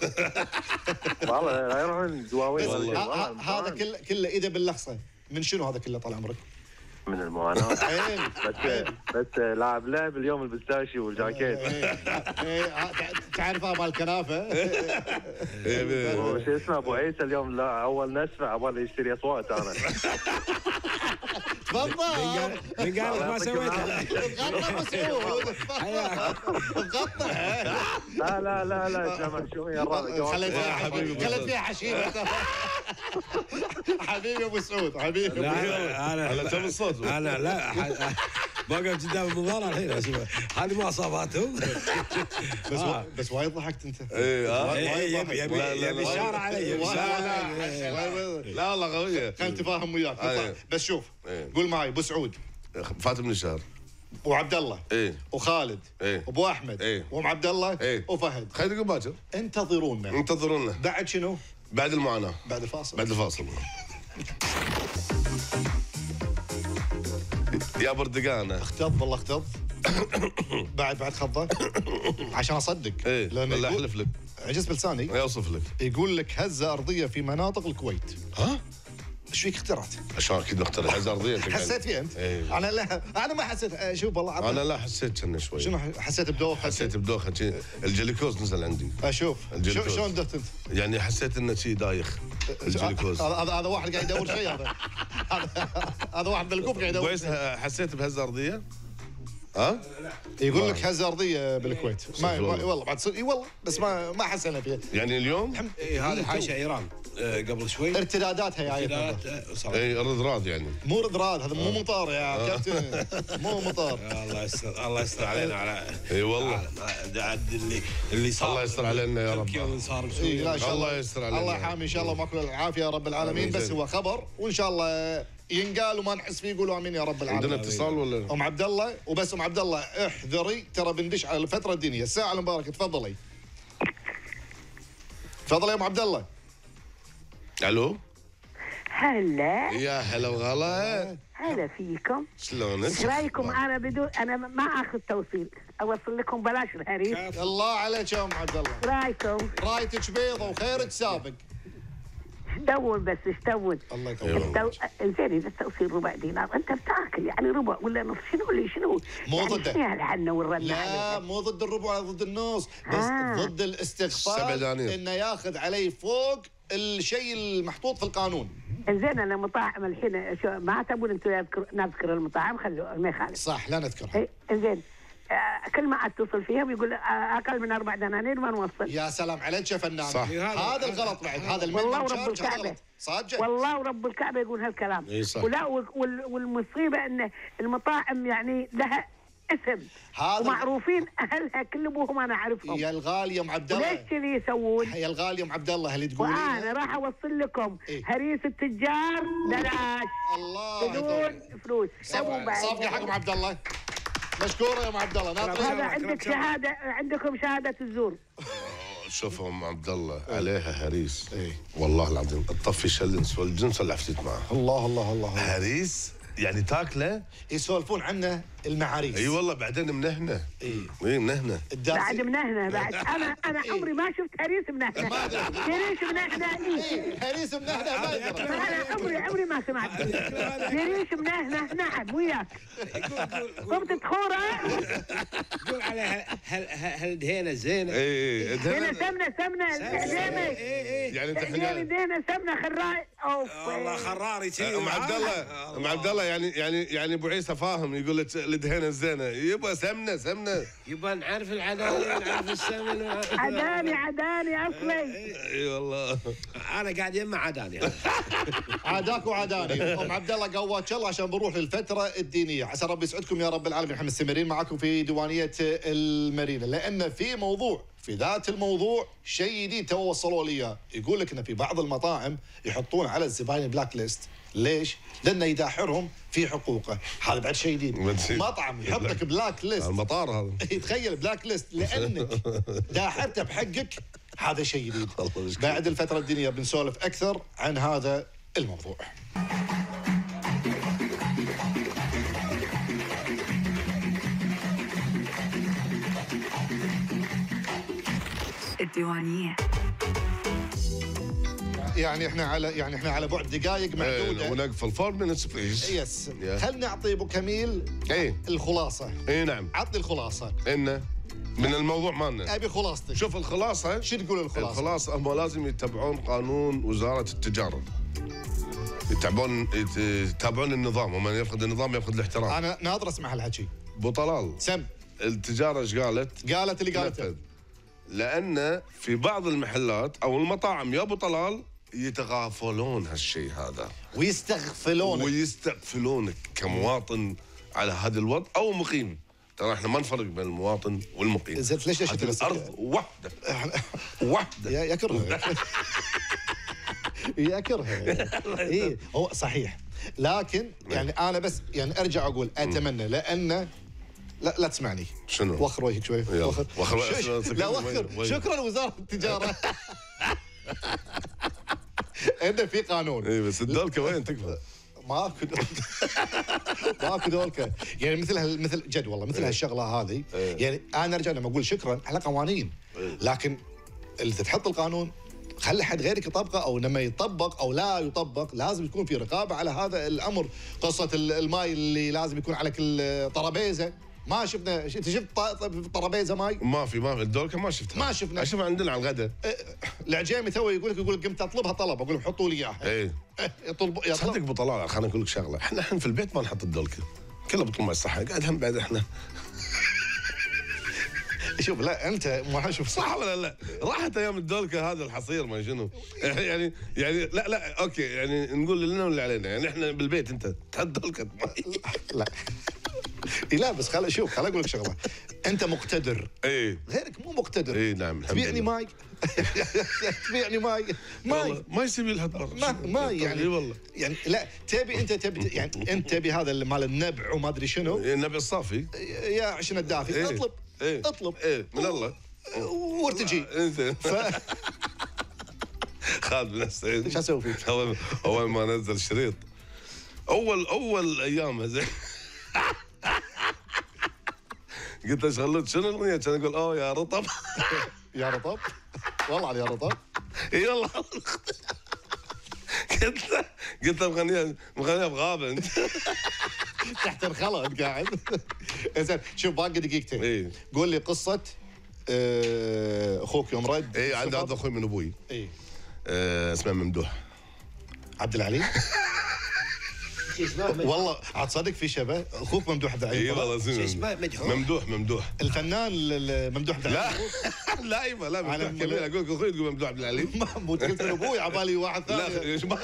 والله لا يروحون دواوين بس والله. ه- ه- والله هذا كله كله اذا باللخصه من شنو هذا كله طال عمرك؟ من المعاناه بس بس لاعب لعب اليوم البستاشي والجاكيت. تعرف ابو الكنافه وش اسمه ابو عيسى اليوم لا اول نسفه عبالي يشتري اصوات انا. تفضل من قال ما سويتها غطى ابو سعود غطى. لا لا لا لا جماعه شو يا الراجل خليت فيها حبيبي خليت فيها حشيره. حبيبي ابو سعود حبيبي. لا انا على كم الصوت انا لا بقف قدام المباراه الحين اشوف هذه مواصفاتهم. بس بس وايد ضحكت انت. اي ها يبي يبي يبي الشارع علي. لا والله قويه. خلينا نتفاهم وياك. بس شوف قول معي ابو سعود فاتن من الشهر وعبد الله ايه وخالد ايه وابو احمد ايه وام عبد الله ايه وفهد. خلينا نقول باكر انتظرونا انتظرونا بعد شنو؟ بعد المعاناه بعد الفاصل بعد الفاصل. يا بردقانه اختض والله اختض. بعد بعد خضه عشان اصدق. ايه لا احلف لك عجز بلساني. اوصف لك يقول لك هزه ارضيه في مناطق الكويت. ها؟ ايش فيك اخترعت؟ عشان اكيد مخترع هزه ارضيه. حسيت فيه انت؟ ايه. انا لا انا ما حسيت. شوف والله عطل. انا لا حسيت كنا شوي. شنو حسيت بدوخه؟ حسيت بدوخه الجليكوز نزل عندي. اشوف شلون دخت انت؟ يعني حسيت انه شيء دايخ الجليكوز. هذا هذا واحد قاعد يدور شيء. هذا هذا واحد بالكوب قاعد يدور. كويس حسيت بهزه ارضيه؟ ها؟ يقول لك هزه ارضيه بالكويت. ما والله بعد اي والله بس ما ما حسينا فيها. يعني اليوم؟ اي هذه حاشا ايران قبل شوي. ارتداداتها يا ارتدادات اي رضراد يعني. مو رضراد هذا مو مطار يا كابتن. مو مطار. الله يستر الله يستر علينا على اي والله اللي اللي صار. الله يستر علينا يا رب. الله يستر علينا. الله يحامي ان شاء الله وماكل العافيه يا رب العالمين. بس هو خبر وان شاء الله ينقال وما نحس فيه. يقولوا امين يا رب العالمين. عندنا اتصال ولا؟ ام عبد الله وبس. ام عبد الله احذري ترى بندش على الفتره الدينيه. الساعه المباركه تفضلي. تفضلي يا ام عبد الله. الو هلا يا هلا وغلا. هلا فيكم. شلونك؟ ايش رايكم انا بدون انا ما اخذ توصيل اوصل لكم بلاش الهريس. الله عليك يا ام عبد الله. رايكم؟ رايتك بيضه وخيرك سابق. اشتون بس اشتون. الله يطول. زين اذا التوصيل ربع دينار انت بتاكل يعني ربع ولا نص شنو اللي شنو؟ مو ضده. يعني الحنه والرنه. لا مو ضد الربع ولا ضد النص بس آه. ضد الاستغفال انه ياخذ عليه فوق الشيء المحطوط في القانون. زين انا مطاعم الحين ما تبون انتم يذكر نذكر المطاعم خلوا ما يخالف. صح لا نذكرها. زين كل ما اتصل فيهم يقول اقل من اربع دنانير ما نوصل. يا سلام عليك يا فنان. صح. هذا الغلط بعد. هذا المنهج والله ورب الكعبه صادق. والله ورب الكعبه يقول هالكلام. ولا والمصيبه ان المطاعم يعني لها اسم ومعروفين اهلها كل ابوهم انا اعرفهم. يا الغالي يا ام عبد الله. ليش كذي يسوون؟ يا الغالي يا ام عبد الله اللي تقولين. وانا راح اوصل لكم إيه؟ هريس التجار بلاش. الله بدون فلوس. صافقه حق ام عبد الله. مشكوره يا ام عبد الله. هذا عندك شهاده عندكم شهاده الزور. شوف ام عبد الله عليها هريس. ايه والله العظيم تطفي شلنس والجنس اللي عفتت معه. الله الله الله. هريس يعني تاكله يسولفون عنه المعاريس. اي والله بعدين منهنه. اي اي منهنه. بعد منهنه بعد. انا انا عمري ما شفت هريس منهنه. هريس منهنه اي هريس منهنه ما ادري. انا عمري عمري ما سمعت. هريس منهنه نعم وياك. صبت تخوره. قول عليها هل هل دهينه زينه. اي دهينه سمنه سمنه زينه. يعني دهينه دهينه سمنه خراي. اوف والله خراري كذي. ام عبد الله ام عبد الله يعني يعني يعني ابو عيسى فاهم يقول لك الدهينه الزينه يبغى سمنه سمنه. يبغى نعرف العداني نعرف السمن. عداني عداني اصلي. اي والله انا قاعد يمه عداني. عاداك وعداني. ام عبد الله قوات الله عشان بنروح للفتره الدينيه. عسى ربي يسعدكم يا رب العالمين. احنا مستمرين معكم في ديوانيه المارينا لان في موضوع في ذات الموضوع شيء جديد تو وصلوا لي اياه. يقول لك ان في بعض المطاعم يحطون على الزباين بلاك ليست. ليش؟ لانه يداحرهم في حقوقه. هذا بعد شيء جديد. مطعم يحط لك بلاك ليست. المطار هذا. تخيل بلاك ليست لانك داحرته بحقك. هذا شيء جديد. بعد الفتره الدينيه بنسولف اكثر عن هذا الموضوع. الديوانية. يعني احنا على يعني احنا على بعد دقائق معدوده. ايه ونقفل فور مينتس بليز. يس. خلينا نعطي ابو كميل ايه الخلاصه. اي نعم. عطني الخلاصه. انه من الموضوع مالنا. ابي خلاصتك. شوف الخلاصه. شو تقول الخلاصه؟ الخلاصه هم لازم يتبعون قانون وزاره التجاره. يتابعون يتابعون النظام، ومن يفقد النظام يفقد الاحترام. انا ناظر اسمع هالحكي. ابو طلال سم. التجاره ايش قالت؟ قالت اللي قالته. لان في بعض المحلات او المطاعم يا ابو طلال يتغافلون هالشيء هذا ويستغفلونك ويستغفلونك كمواطن على هذا الوضع او مقيم. ترى احنا ما نفرق بين المواطن والمقيم. زين ليش ليش الارض واحده واحده يا يا كرهه يا كرهه. اي هو صحيح، لكن يعني انا بس يعني ارجع اقول اتمنى لان لا لا تسمعني. شنو؟ وخر وجهك شوي. وخر وخر لا وخر. شكرا وزاره التجاره. انه في قانون. اي بس الدولكه وين تكفى؟ ماكو ماكو دولكه. يعني مثل هال مثل جد والله مثل هالشغله هذه. يعني انا ارجع لما اقول شكرا على قوانين، لكن اللي تحط القانون خلي حد غيرك يطبقه، او لما يطبق او لا يطبق لازم يكون في رقابه على هذا الامر. قصه الماي اللي لازم يكون على كل طرابيزه، ما شفنا. انت شفت طرابيزه ماي؟ ما في ما في الدولكه ما شفتها. ما شفنا. اشوفها عندنا على الغداء. العجيمي تو يقول لك يقول لك قمت اطلبها طلب، اقول لهم حطوا لي اياها. اي يطلبوا. صدق ابو طلال خليني اقول لك شغله، احنا احنا في البيت ما نحط الدولكه، كلها بطل ماي صح. قاعد هم بعد احنا شوف لا انت ما شوف صح ولا لا؟ راحت ايام الدولكه هذا الحصير ما شنو يعني يعني لا لا اوكي يعني نقول لنا واللي علينا. يعني احنا بالبيت انت تحط دولكه لا لا بس خل شوف خل اقول لك شغله. انت مقتدر. اي غيرك مو مقتدر. اي نعم. تبيعني ماي تبيعني ماي ماي ما يسوي لها ما ما يعني والله يعني لا تبي انت تبي يعني انت تبي هذا مال النبع وما ادري شنو. النبع الصافي يا عشان الدافي. إيه. اطلب إيه. اطلب ايه من الله وارتجي. انزين ف... خالد بن سعيد ايش اسوي فيك؟ اول اول ما نزل شريط اول اول ايامها زين قلت له شغلت شنو الاغنيه؟ كان اقول اوه يا رطب. يا رطب والله على يا رطب. اي والله قلت له قلت له مغنيها مغنيها بغابه انت. تحت الخلق قاعد. زين شوف باقي دقيقتين. اي قول لي قصه اخوك يوم رد. اي عندي هذا اخوي من ابوي. اي أه اسمه ممدوح عبد العليم. والله عاد صدق في شبه اخوك ممدوح عبد العليم. اي والله اسمه ممدوح ممدوح الفنان ممدوح عبد العليم. لا لا ايوه لا ممدوح كبير. اقول لك اخوي تقول ممدوح عبد العليم. مو قلت له ابوي عبالي واحد ثاني. لا ايش ما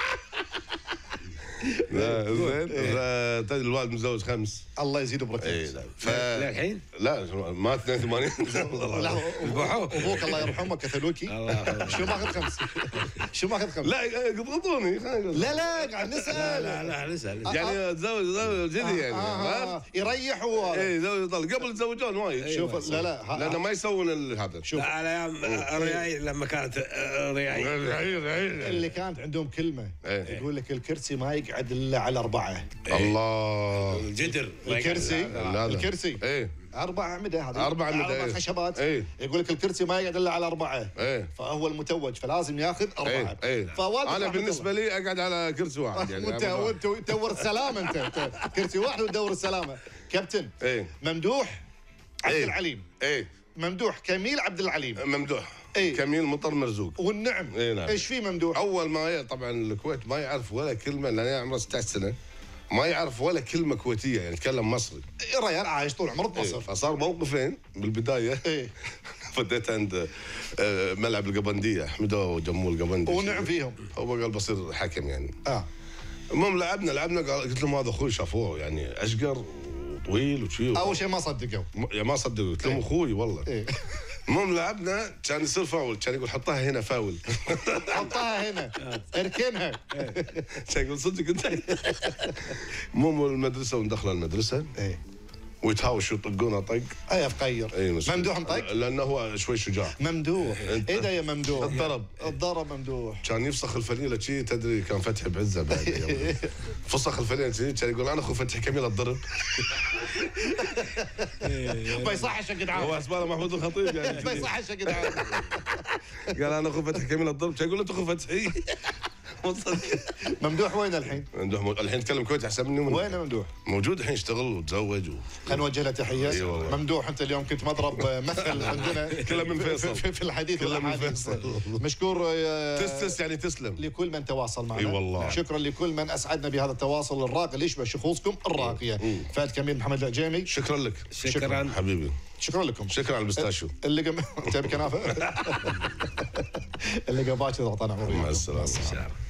لا زين. تدري الوالد متزوج خمس. الله يزيد بركاته. اي لا ف للحين؟ لا مات اثنين وثمانين. لا ابوك الله يرحمه كاثوليكي. شو ماخذ خمس؟ شو ماخذ خمس؟ لا قبضوني. لا لا قاعد نسال. لا لا نسال يعني تزوج تزوج كذي يعني يريح هو. اي زوج قبل يتزوجون وايد. شوف لا لا لانه ما يسوون هذا. شوف على ايام الرياي لما كانت الرياي اللي كانت عندهم كلمه يقول لك الكرسي ما يقعد الا على اربعه. الله الجدر الكرسي الكرسي ايه اربع اعمده هذه اربع اعمده اربع خشبات. ايه يقول لك الكرسي ما يقعد الا على اربعه. ايه فهو المتوج فلازم ياخذ اربعه. ايه ايه انا بالنسبه لي اقعد على كرسي واحد يعني. وانت وانت تدور السلامه. انت انت كرسي واحد وتدور السلامه. كابتن ايه ممدوح عبد ايه العليم. ايه ممدوح كميل عبد العليم. ممدوح ايه كميل مطر مرزوق. والنعم. ايه نعم. ايش في ممدوح؟ اول ما طبعا الكويت ما يعرف ولا كلمه لان عمره ستة عشر سنه ما يعرف ولا كلمه كويتيه يعني يتكلم مصري. الرجال عايش طول عمره بمصر. إيه فصار موقفين بالبدايه. ايه فديت عند ملعب القبنديه حمدوه وجمول القبندي ونعم فيهم. هو قال بصير حكم يعني. اه المهم لعبنا لعبنا قلت لهم هذا اخوي شافوه يعني اشقر وطويل وشي. اول شيء ما صدقوا. يا ما صدقوا قلت لهم اخوي والله. إيه. المهم لعبنا كان يصير فاول كان يقول حطها هنا فاول. حطها هنا اركنها. كان يقول صدق انت. المهم المدرسه وندخل المدرسه. ايه ويتهاوش يطقونه طق. اي فقير. اي ممدوح مطق؟ لانه هو شوي شجاع. ممدوح ايه ده يا ممدوح؟ الضرب الضرب ممدوح. كان يفسخ الفنيله شي تدري كان فتحي بعزه بعد. فسخ الفنيله شي كان يقول انا اخو فتحي كميل الضرب. ما يصحش يا جدعان. هو اسمه محمود الخطيب يعني. ما يصحش يا جدعان. قال انا اخو فتحي كمين الضرب، يقول له انت اخو فتحي. ممدوح وين الحين؟ ممدوح مو... الحين يتكلم كويتي احسن مني. وين ممدوح؟ موجود الحين يشتغل وتزوج و... خلينا نوجه له تحيه. اي والله. ممدوح انت اليوم كنت مضرب مثل عندنا كله من فيصل في, في الحديث كله من والأحاديث. فيصل. مشكور. تستس يعني تسلم لكل من تواصل معنا. اي والله. شكرا لكل من اسعدنا بهذا التواصل الراقي اللي يشبه شخوصكم الراقيه. فهد كميل، محمد العجيمي. شكرا لك. شكرا حبيبي. شكرا لكم. شكرا على البستاشيو. اللي قم تبي كنافه. اللي قباك ضغطنا. مع السلامه.